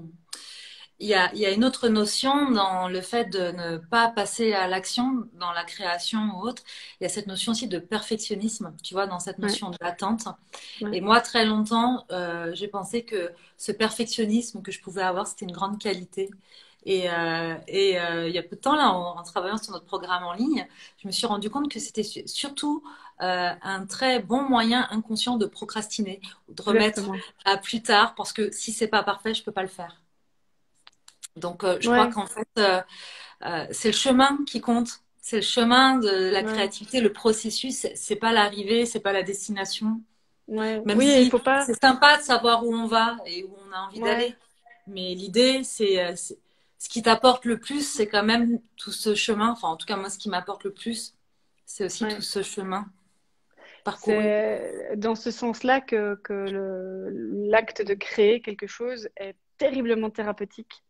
Il y a une autre notion dans le fait de ne pas passer à l'action dans la création ou autre. Il y a cette notion aussi de perfectionnisme, tu vois, dans cette Ouais, notion d'attente. ouais, Et moi, très longtemps, j'ai pensé que ce perfectionnisme que je pouvais avoir, c'était une grande qualité. Il y a peu de temps, là, en travaillant sur notre programme en ligne, je me suis rendu compte que c'était surtout un très bon moyen inconscient de procrastiner, de remettre exactement. à plus tard, parce que si c'est pas parfait, je peux pas le faire. Donc, je crois Ouais, qu'en fait, c'est le chemin qui compte. C'est le chemin de la ouais, créativité, le processus. C'est pas l'arrivée, c'est pas la destination. ouais. Même Oui, et il si faut pas. c'est sympa de savoir où on va et où on a envie Ouais, d'aller. Mais l'idée, ce qui t'apporte le plus, c'est quand même tout ce chemin. Enfin, en tout cas, moi, ce qui m'apporte le plus, c'est aussi tout ouais. ce chemin parcouru. C'est dans ce sens-là que l'acte de créer quelque chose est terriblement thérapeutique.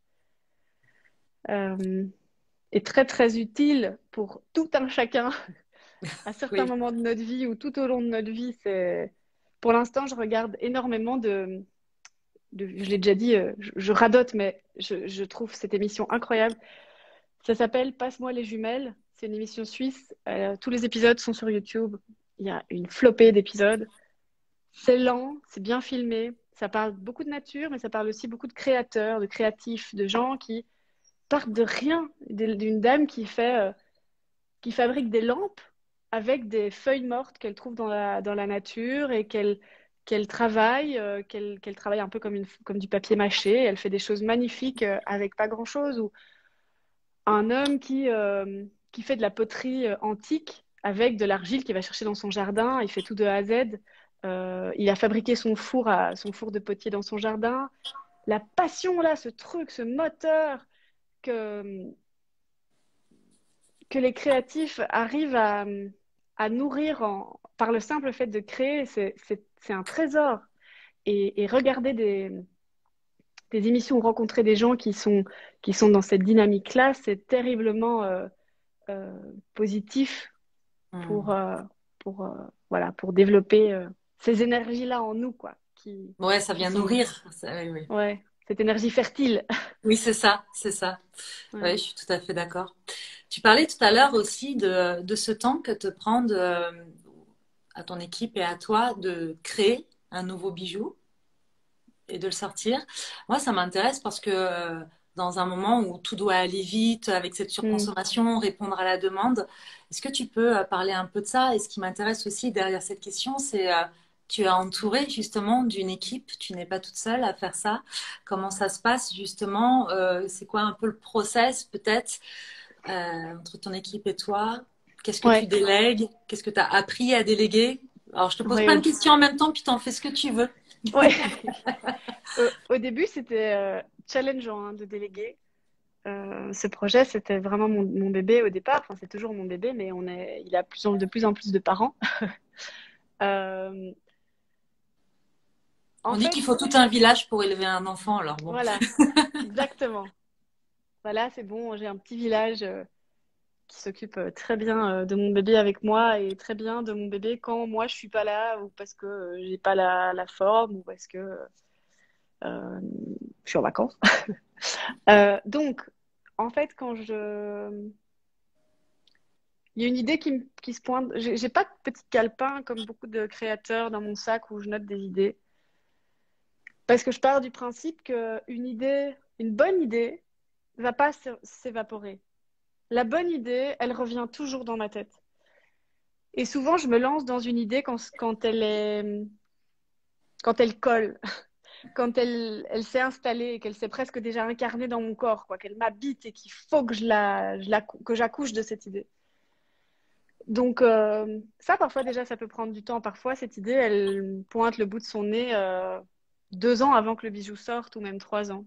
Euh, est très très utile pour tout un chacun à certains Oui. moments de notre vie ou tout au long de notre vie. Pour l'instant, je regarde énormément je l'ai déjà dit, je radote, mais je trouve cette émission incroyable. Ça s'appelle Passe-moi les jumelles. C'est une émission suisse. Tous les épisodes sont sur YouTube. Il y a une flopée d'épisodes. C'est lent, c'est bien filmé. Ça parle beaucoup de nature, mais ça parle aussi beaucoup de créateurs, de créatifs, de gens qui partent de rien. D'une dame qui fabrique des lampes avec des feuilles mortes qu'elle trouve dans la nature et qu'elle travaille, qu'elle travaille un peu comme du papier mâché. Elle fait des choses magnifiques avec pas grand-chose. Ou un homme qui fait de la poterie antique avec de l'argile qu'il va chercher dans son jardin. Il fait tout de A à Z. Il a fabriqué son four de potier dans son jardin. La passion là, ce truc, ce moteur que, que les créatifs arrivent à nourrir par le simple fait de créer, c'est un trésor. Et regarder des émissions ou rencontrer des gens qui sont dans cette dynamique-là, c'est terriblement positif pour, Hmm. voilà, pour développer ces énergies-là en nous, quoi, Ouais, ça qui vient sont, nourrir. Oui, oui. ouais, cette énergie fertile. Oui, c'est ça, c'est ça. Ouais. Oui, je suis tout à fait d'accord. Tu parlais tout à l'heure aussi de ce temps que te prend à ton équipe et à toi de créer un nouveau bijou et de le sortir. Moi, ça m'intéresse parce que dans un moment où tout doit aller vite, avec cette Mm. surconsommation, répondre à la demande, est-ce que tu peux parler un peu de ça? Et ce qui m'intéresse aussi derrière cette question, c'est tu es entouré justement d'une équipe, tu n'es pas toute seule à faire ça. Comment ça se passe justement? C'est quoi un peu le process peut-être entre ton équipe et toi? Qu'est-ce que tu Ouais, délègues? Qu'est-ce que tu as appris à déléguer? Alors, je te pose ouais, plein de questions en même temps, puis tu en fais ce que tu veux. ouais. Au début, c'était challengeant hein, de déléguer. Ce projet, c'était vraiment mon bébé au départ. Enfin, c'est toujours mon bébé, mais il a de plus en plus de parents. Euh, en On dit qu'il fait, faut tout un village pour élever un enfant, alors bon. voilà, exactement. Voilà, c'est bon, j'ai un petit village qui s'occupe très bien de mon bébé avec moi et très bien de mon bébé quand moi je suis pas là ou parce que j'ai pas la forme ou parce que euh, je suis en vacances. Donc, en fait, il y a une idée qui se pointe. J'ai pas de petit calepin comme beaucoup de créateurs dans mon sac où je note des idées. Parce que je pars du principe qu'une idée, une bonne idée, va pas s'évaporer. La bonne idée, elle revient toujours dans ma tête. Et souvent, je me lance dans une idée quand elle colle, quand elle s'est installée et qu'elle s'est presque déjà incarnée dans mon corps, quoi, qu'elle m'habite et qu'il faut que que j'accouche de cette idée. Donc, ça, parfois, déjà, ça peut prendre du temps. Parfois, cette idée, elle pointe le bout de son nez 2 ans avant que le bijou sorte ou même 3 ans.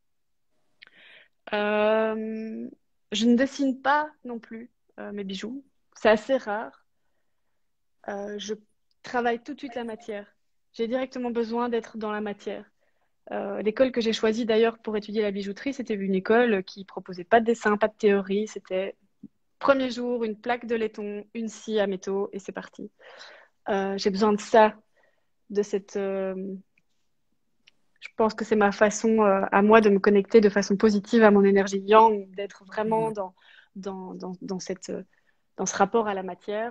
Euh, je ne dessine pas non plus mes bijoux. C'est assez rare. Je travaille tout de suite la matière. J'ai directement besoin d'être dans la matière. L'école que j'ai choisie d'ailleurs pour étudier la bijouterie, c'était une école qui proposait pas de dessin, pas de théorie. C'était premier jour, une plaque de laiton, une scie à métaux et c'est parti. J'ai besoin de ça, de cette. Je pense que c'est ma façon à moi de me connecter de façon positive à mon énergie yang, d'être vraiment dans dans ce rapport à la matière.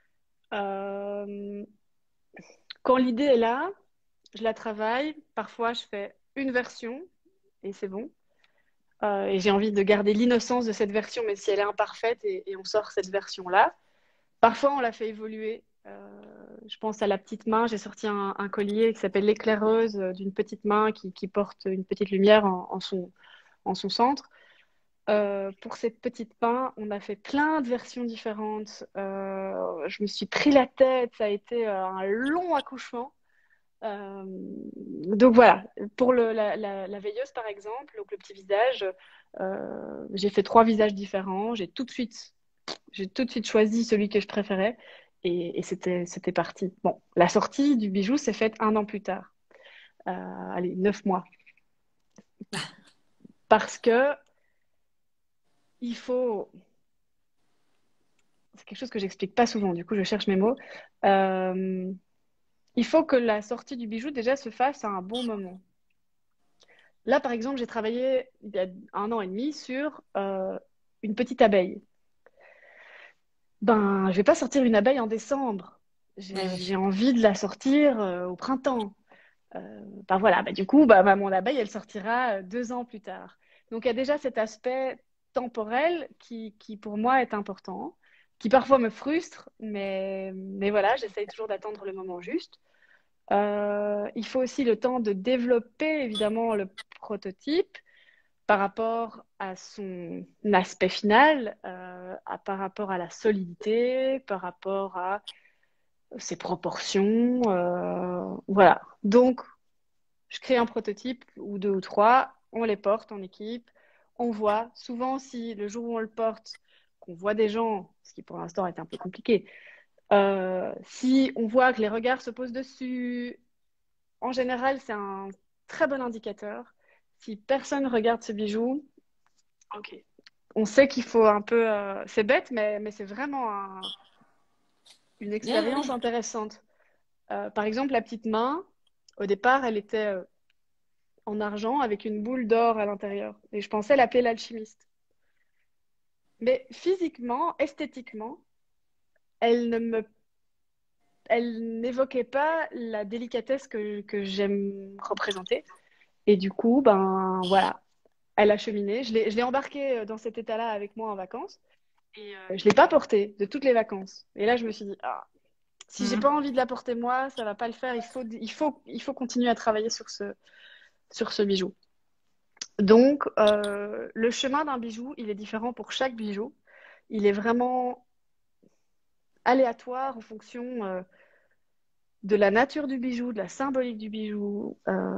Euh, Quand l'idée est là, je la travaille. Parfois, je fais une version et c'est bon. Et j'ai envie de garder l'innocence de cette version, même si elle est imparfaite, et on sort cette version-là. Parfois, on la fait évoluer. Je pense à la petite main. J'ai sorti un collier qui s'appelle l'éclaireuse d'une petite main qui porte une petite lumière en son centre. Pour cette petite main, on a fait plein de versions différentes. Je me suis pris la tête. Ça a été un long accouchement. Donc voilà, pour la veilleuse par exemple, donc le petit visage, j'ai fait 3 visages différents. J'ai tout de suite choisi celui que je préférais et c'était parti. Bon, la sortie du bijou s'est faite 1 an plus tard. Allez, 9 mois. Parce que il faut, c'est quelque chose que j'explique pas souvent, du coup je cherche mes mots. Euh, il faut que la sortie du bijou déjà se fasse à un bon moment. Là, par exemple, j'ai travaillé il y a 1 an et demi sur une petite abeille. Ben, je vais pas sortir une abeille en décembre. Eh oui. J'ai envie de la sortir au printemps. Ben voilà, ben du coup, mon abeille, elle sortira 2 ans plus tard. Donc il y a déjà cet aspect temporel qui pour moi est important, qui parfois me frustre, mais voilà, j'essaye toujours d'attendre le moment juste. Il faut aussi le temps de développer évidemment le prototype par rapport à son aspect final, par rapport à la solidité, par rapport à ses proportions. Voilà. Donc, je crée un prototype ou 2 ou 3, on les porte en équipe, on voit. Souvent, si le jour où on le porte, qu'on voit des gens, ce qui pour l'instant est un peu compliqué, si on voit que les regards se posent dessus, en général, c'est un très bon indicateur. Si personne regarde ce bijou, ok. on sait qu'il faut un peu. C'est bête, mais c'est vraiment une Yeah, expérience ouais. intéressante. Par exemple, la petite main, au départ, elle était en argent avec une boule d'or à l'intérieur. Et je pensais l'appeler l'alchimiste. Mais physiquement, esthétiquement, elle ne me, elle n'évoquait pas la délicatesse que j'aime représenter. Et du coup, ben voilà, elle a cheminé. Je l'ai embarquée dans cet état-là avec moi en vacances. Et je l'ai pas portée de toutes les vacances. Et là, je me suis dit, ah, si j'ai pas Mhm. envie de la porter moi, ça va pas le faire. Il faut continuer à travailler sur ce bijou. Donc, le chemin d'un bijou, il est différent pour chaque bijou. Il est vraiment aléatoire en fonction de la nature du bijou, de la symbolique du bijou,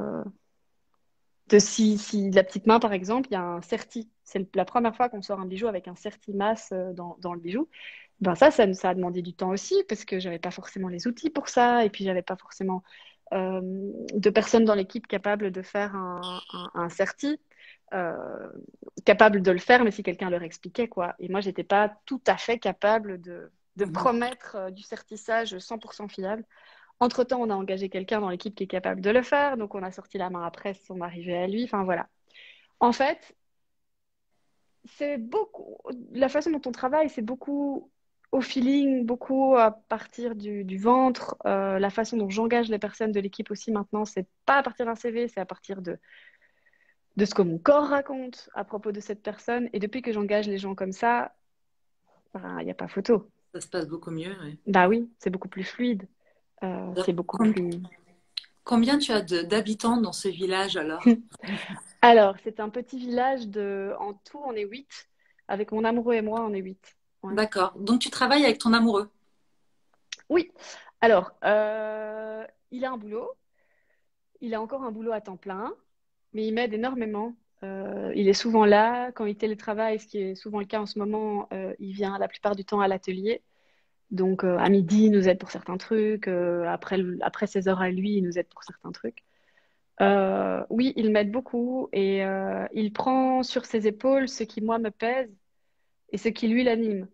de si la petite main, par exemple, il y a un certi. C'est la première fois qu'on sort un bijou avec un certi masse dans le bijou. Ben ça a demandé du temps aussi parce que j'avais pas forcément les outils pour ça et puis j'avais pas forcément euh, de personnes dans l'équipe capables de faire un certi, euh, capables de le faire, mais si quelqu'un leur expliquait, quoi. Et moi, j'étais pas tout à fait capable de Mhm. promettre du certissage 100% fiable. Entre-temps, on a engagé quelqu'un dans l'équipe qui est capable de le faire, donc on a sorti la main après son arrivée à lui. Enfin voilà. En fait, c'est beaucoup la façon dont on travaille, c'est beaucoup au feeling, beaucoup à partir du ventre. La façon dont j'engage les personnes de l'équipe aussi maintenant, c'est pas à partir d'un CV, c'est à partir de ce que mon corps raconte à propos de cette personne. Et depuis que j'engage les gens comme ça, ben, il n'y a pas photo. Ça se passe beaucoup mieux, ouais. Bah oui, c'est beaucoup plus fluide, c'est beaucoup Com- plus. Combien tu as d'habitants dans ce village alors? Alors, c'est un petit village de. En tout, on est 8. Avec mon amoureux et moi, on est 8. Ouais. D'accord. Donc tu travailles avec ton amoureux. Oui. Alors, il a un boulot. Il a encore un boulot à temps plein, mais il m'aide énormément. Il est souvent là. Quand il télétravaille, ce qui est souvent le cas en ce moment, il vient la plupart du temps à l'atelier. Donc, à midi, il nous aide pour certains trucs. Après ses heures à lui, il nous aide pour certains trucs. Oui, il m'aide beaucoup et il prend sur ses épaules ce qui, moi, me pèse et ce qui, lui, l'anime.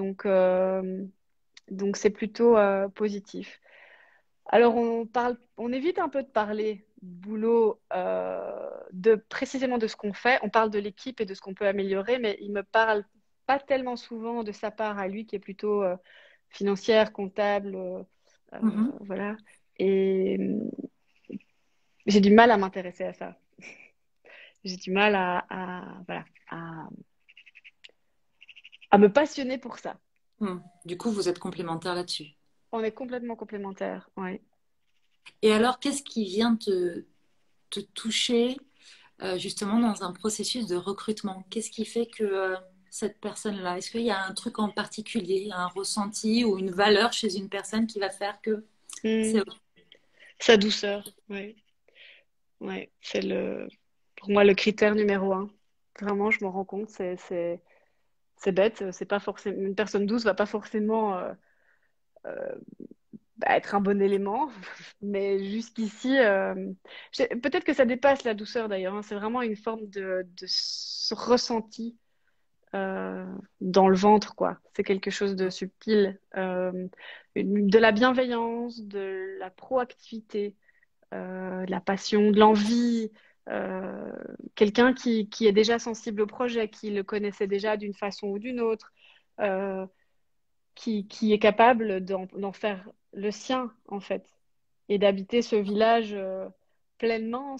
Donc c'est plutôt positif. Alors, on évite un peu de parler boulot, précisément de ce qu'on fait. On parle de l'équipe et de ce qu'on peut améliorer, mais il me parle pas tellement souvent de sa part à lui, qui est plutôt financière, comptable, Mhm. voilà. Et j'ai du mal à m'intéresser à ça. J'ai du mal voilà, à me passionner pour ça. Du coup, vous êtes complémentaires là-dessus. On est complètement complémentaires, ouais. Et alors, qu'est-ce qui vient te toucher justement dans un processus de recrutement? Qu'est-ce qui fait que cette personne-là, est-ce qu'il y a un truc en particulier, un ressenti ou une valeur chez une personne qui va faire que c'est... Hmm. Sa douceur, ouais. Ouais, pour moi, le critère numéro un. Vraiment, je me rends compte, c'est bête. C'est pas forcément, une personne douce va pas forcément euh, être un bon élément, mais jusqu'ici, peut-être que ça dépasse la douceur d'ailleurs, hein. C'est vraiment une forme de ressenti dans le ventre, quoi. C'est quelque chose de subtil, de la bienveillance, de la proactivité, de la passion, de l'envie. euh, Quelqu'un qui est déjà sensible au projet, qui le connaissait déjà d'une façon ou d'une autre, euh, qui est capable d'en faire le sien, en fait, et d'habiter ce village pleinement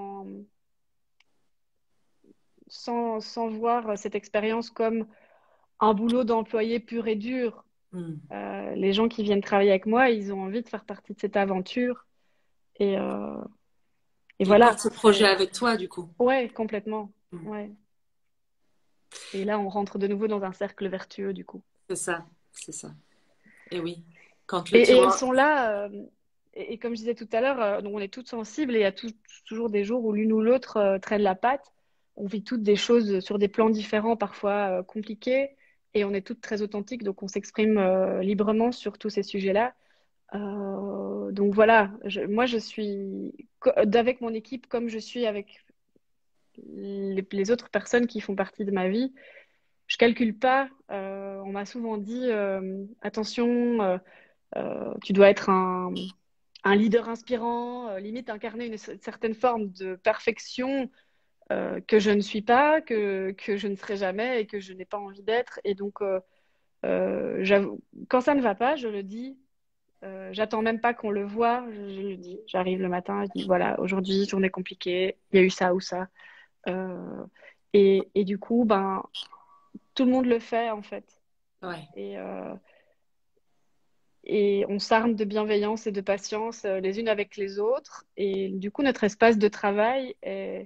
sans voir cette expérience comme un boulot d'employé pur et dur. Hmm. Les gens qui viennent travailler avec moi, ils ont envie de faire partie de cette aventure. Et, euh, et Ils portent voilà, ce projet c'est. avec toi, du coup. Ouais, complètement. Hmm. Ouais. Et là, on rentre de nouveau dans un cercle vertueux, du coup. C'est ça, c'est ça. Et oui, quand le Et elles tiroir... sont là, et comme je disais tout à l'heure, donc on est toutes sensibles et il y a toujours des jours où l'une ou l'autre traîne la patte. On vit toutes des choses sur des plans différents, parfois compliqués, et on est toutes très authentiques, donc on s'exprime librement sur tous ces sujets-là. Donc voilà, moi je suis avec mon équipe comme je suis avec les autres personnes qui font partie de ma vie. je calcule pas. On m'a souvent dit, attention, tu dois être un leader inspirant, limite incarner une certaine forme de perfection que je ne suis pas, que je ne serai jamais et que je n'ai pas envie d'être. Et donc, quand ça ne va pas, je le dis. J'attends même pas qu'on le voie, je le dis. J'arrive le matin, je dis voilà, aujourd'hui, journée compliquée, il y a eu ça ou ça. Euh, et du coup, ben, tout le monde le fait en fait. Ouais. Et, euh, et on s'arme de bienveillance et de patience les unes avec les autres. Et du coup, notre espace de travail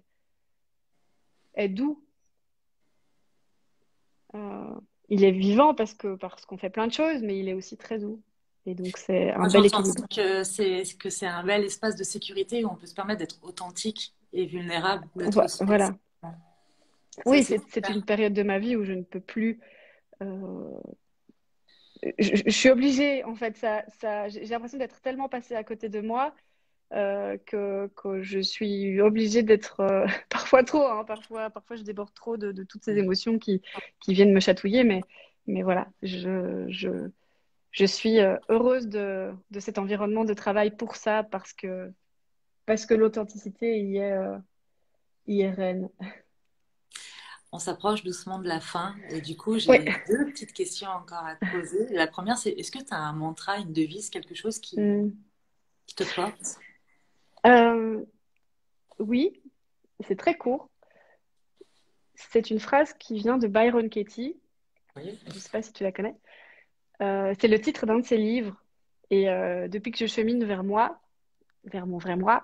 est doux. Euh, il est vivant parce qu'on fait plein de choses, mais il est aussi très doux. Et donc, c'est un Moi, bel j'entends aussi équilibre. que c'est un bel espace de sécurité où on peut se permettre d'être authentique et vulnérable, d'être soi. Voilà. Ça, Oui, c'est c'est super. une période de ma vie où je ne peux plus. euh, je suis obligée, en fait. J'ai l'impression d'être tellement passée à côté de moi que je suis obligée d'être parfois trop. Hein, parfois, je déborde trop de toutes ces émotions qui viennent me chatouiller. Mais voilà, je suis heureuse de cet environnement de travail pour ça, parce que l'authenticité y est reine. On s'approche doucement de la fin et du coup, Oui. j'ai deux petites questions encore à te poser. La première, c'est est-ce que tu as un mantra, une devise, quelque chose Mm. qui te porte? Euh, oui, c'est très court. C'est une phrase qui vient de Byron Katie. Oui. Je ne sais pas si tu la connais. C'est le titre d'un de ses livres. Et depuis que je chemine vers moi, vers mon vrai moi,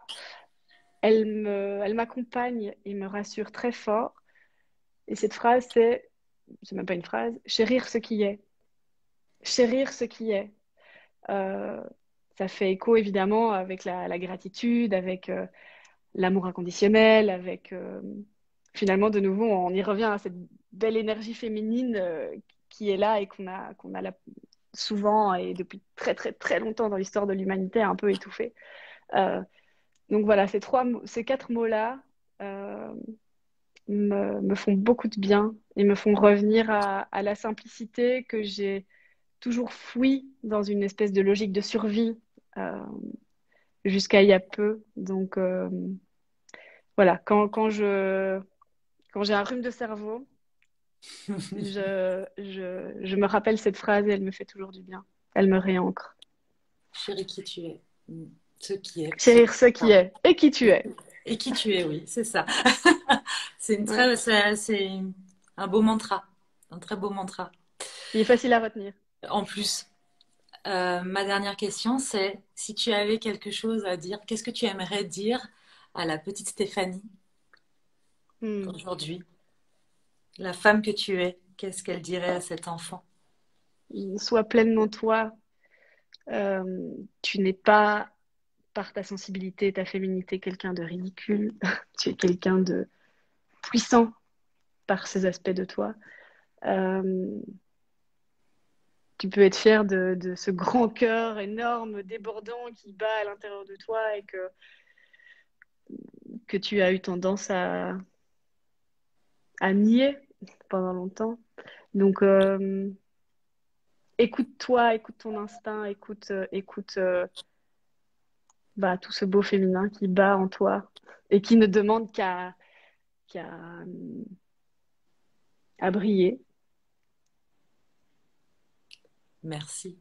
elle m'accompagne et me rassure très fort. Et cette phrase, c'est même pas une phrase, chérir ce qui est. Chérir ce qui est. Euh, Ça fait écho évidemment avec la gratitude, avec l'amour inconditionnel, avec finalement de nouveau, on y revient à cette belle énergie féminine qui est là et qu'on a souvent et depuis très très très longtemps dans l'histoire de l'humanité un peu étouffée. Euh, donc voilà, ces quatre mots-là euh, me font beaucoup de bien et me font revenir à la simplicité que j'ai toujours fouie dans une espèce de logique de survie euh, jusqu'à il y a peu. Donc voilà, quand j'ai un rhume de cerveau, je me rappelle cette phrase et elle me fait toujours du bien. Elle me réancre. Chérie, qui tu es. Ce qui est. Chérir ce qui est et qui tu es. Et qui tu es, oui, c'est ça. Ouais. C'est un beau mantra, un très beau mantra. Il est facile à retenir. En plus, ma dernière question, c'est si tu avais quelque chose à dire, qu'est-ce que tu aimerais dire à la petite Stéphanie Hmm. aujourd'hui? La femme que tu es, qu'est-ce qu'elle dirait à cet enfant? Sois pleinement toi. Euh, Tu n'es pas, par ta sensibilité et ta féminité, quelqu'un de ridicule. Tu es quelqu'un de puissant par ces aspects de toi. Euh, Tu peux être fier de ce grand cœur énorme, débordant qui bat à l'intérieur de toi et que tu as eu tendance à nier pendant longtemps. Donc, écoute-toi, écoute ton instinct, écoute bah, tout ce beau féminin qui bat en toi et qui ne demande qu'à à briller. Merci.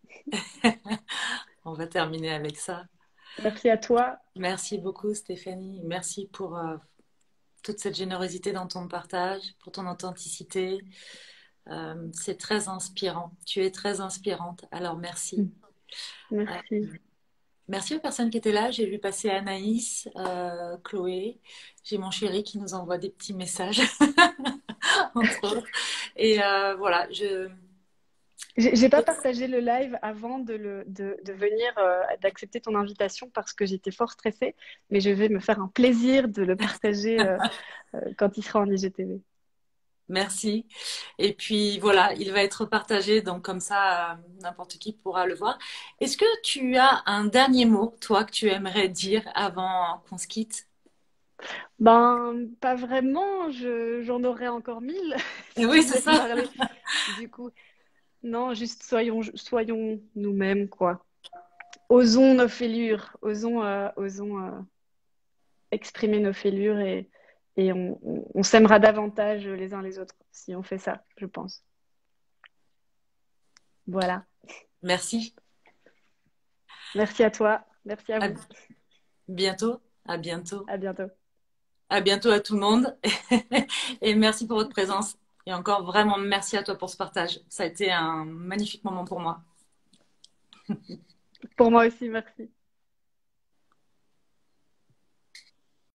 On va terminer avec ça. Merci à toi. Merci beaucoup, Stéphanie. Merci pour toute cette générosité dans ton partage, pour ton authenticité. C'est très inspirant. Tu es très inspirante. Alors, merci. Euh, Merci. Merci aux personnes qui étaient là. J'ai vu passer Anaïs, Chloé. J'ai mon chéri qui nous envoie des petits messages, entre autres. Et voilà, J'ai pas partagé le live avant de venir, d'accepter ton invitation parce que j'étais fort stressée, mais je vais me faire un plaisir de le partager quand il sera en IGTV. merci. Et puis voilà, il va être partagé, donc comme ça, n'importe qui pourra le voir. Est-ce que tu as un dernier mot, toi, que tu aimerais dire avant qu'on se quitte? Ben, pas vraiment, j'en aurais encore mille Et si oui, tu me c'est laisses ça. parler. Du coup, non, juste soyons nous-mêmes, quoi. Osons nos fêlures, osons exprimer nos fêlures et on s'aimera davantage les uns les autres si on fait ça, je pense. Voilà. Merci. Merci à toi, merci à À vous, bientôt. À bientôt. à bientôt. À bientôt à tout le monde. Et merci pour votre présence. Et encore vraiment merci à toi pour ce partage. Ça a été un magnifique moment pour moi. Pour moi aussi, merci.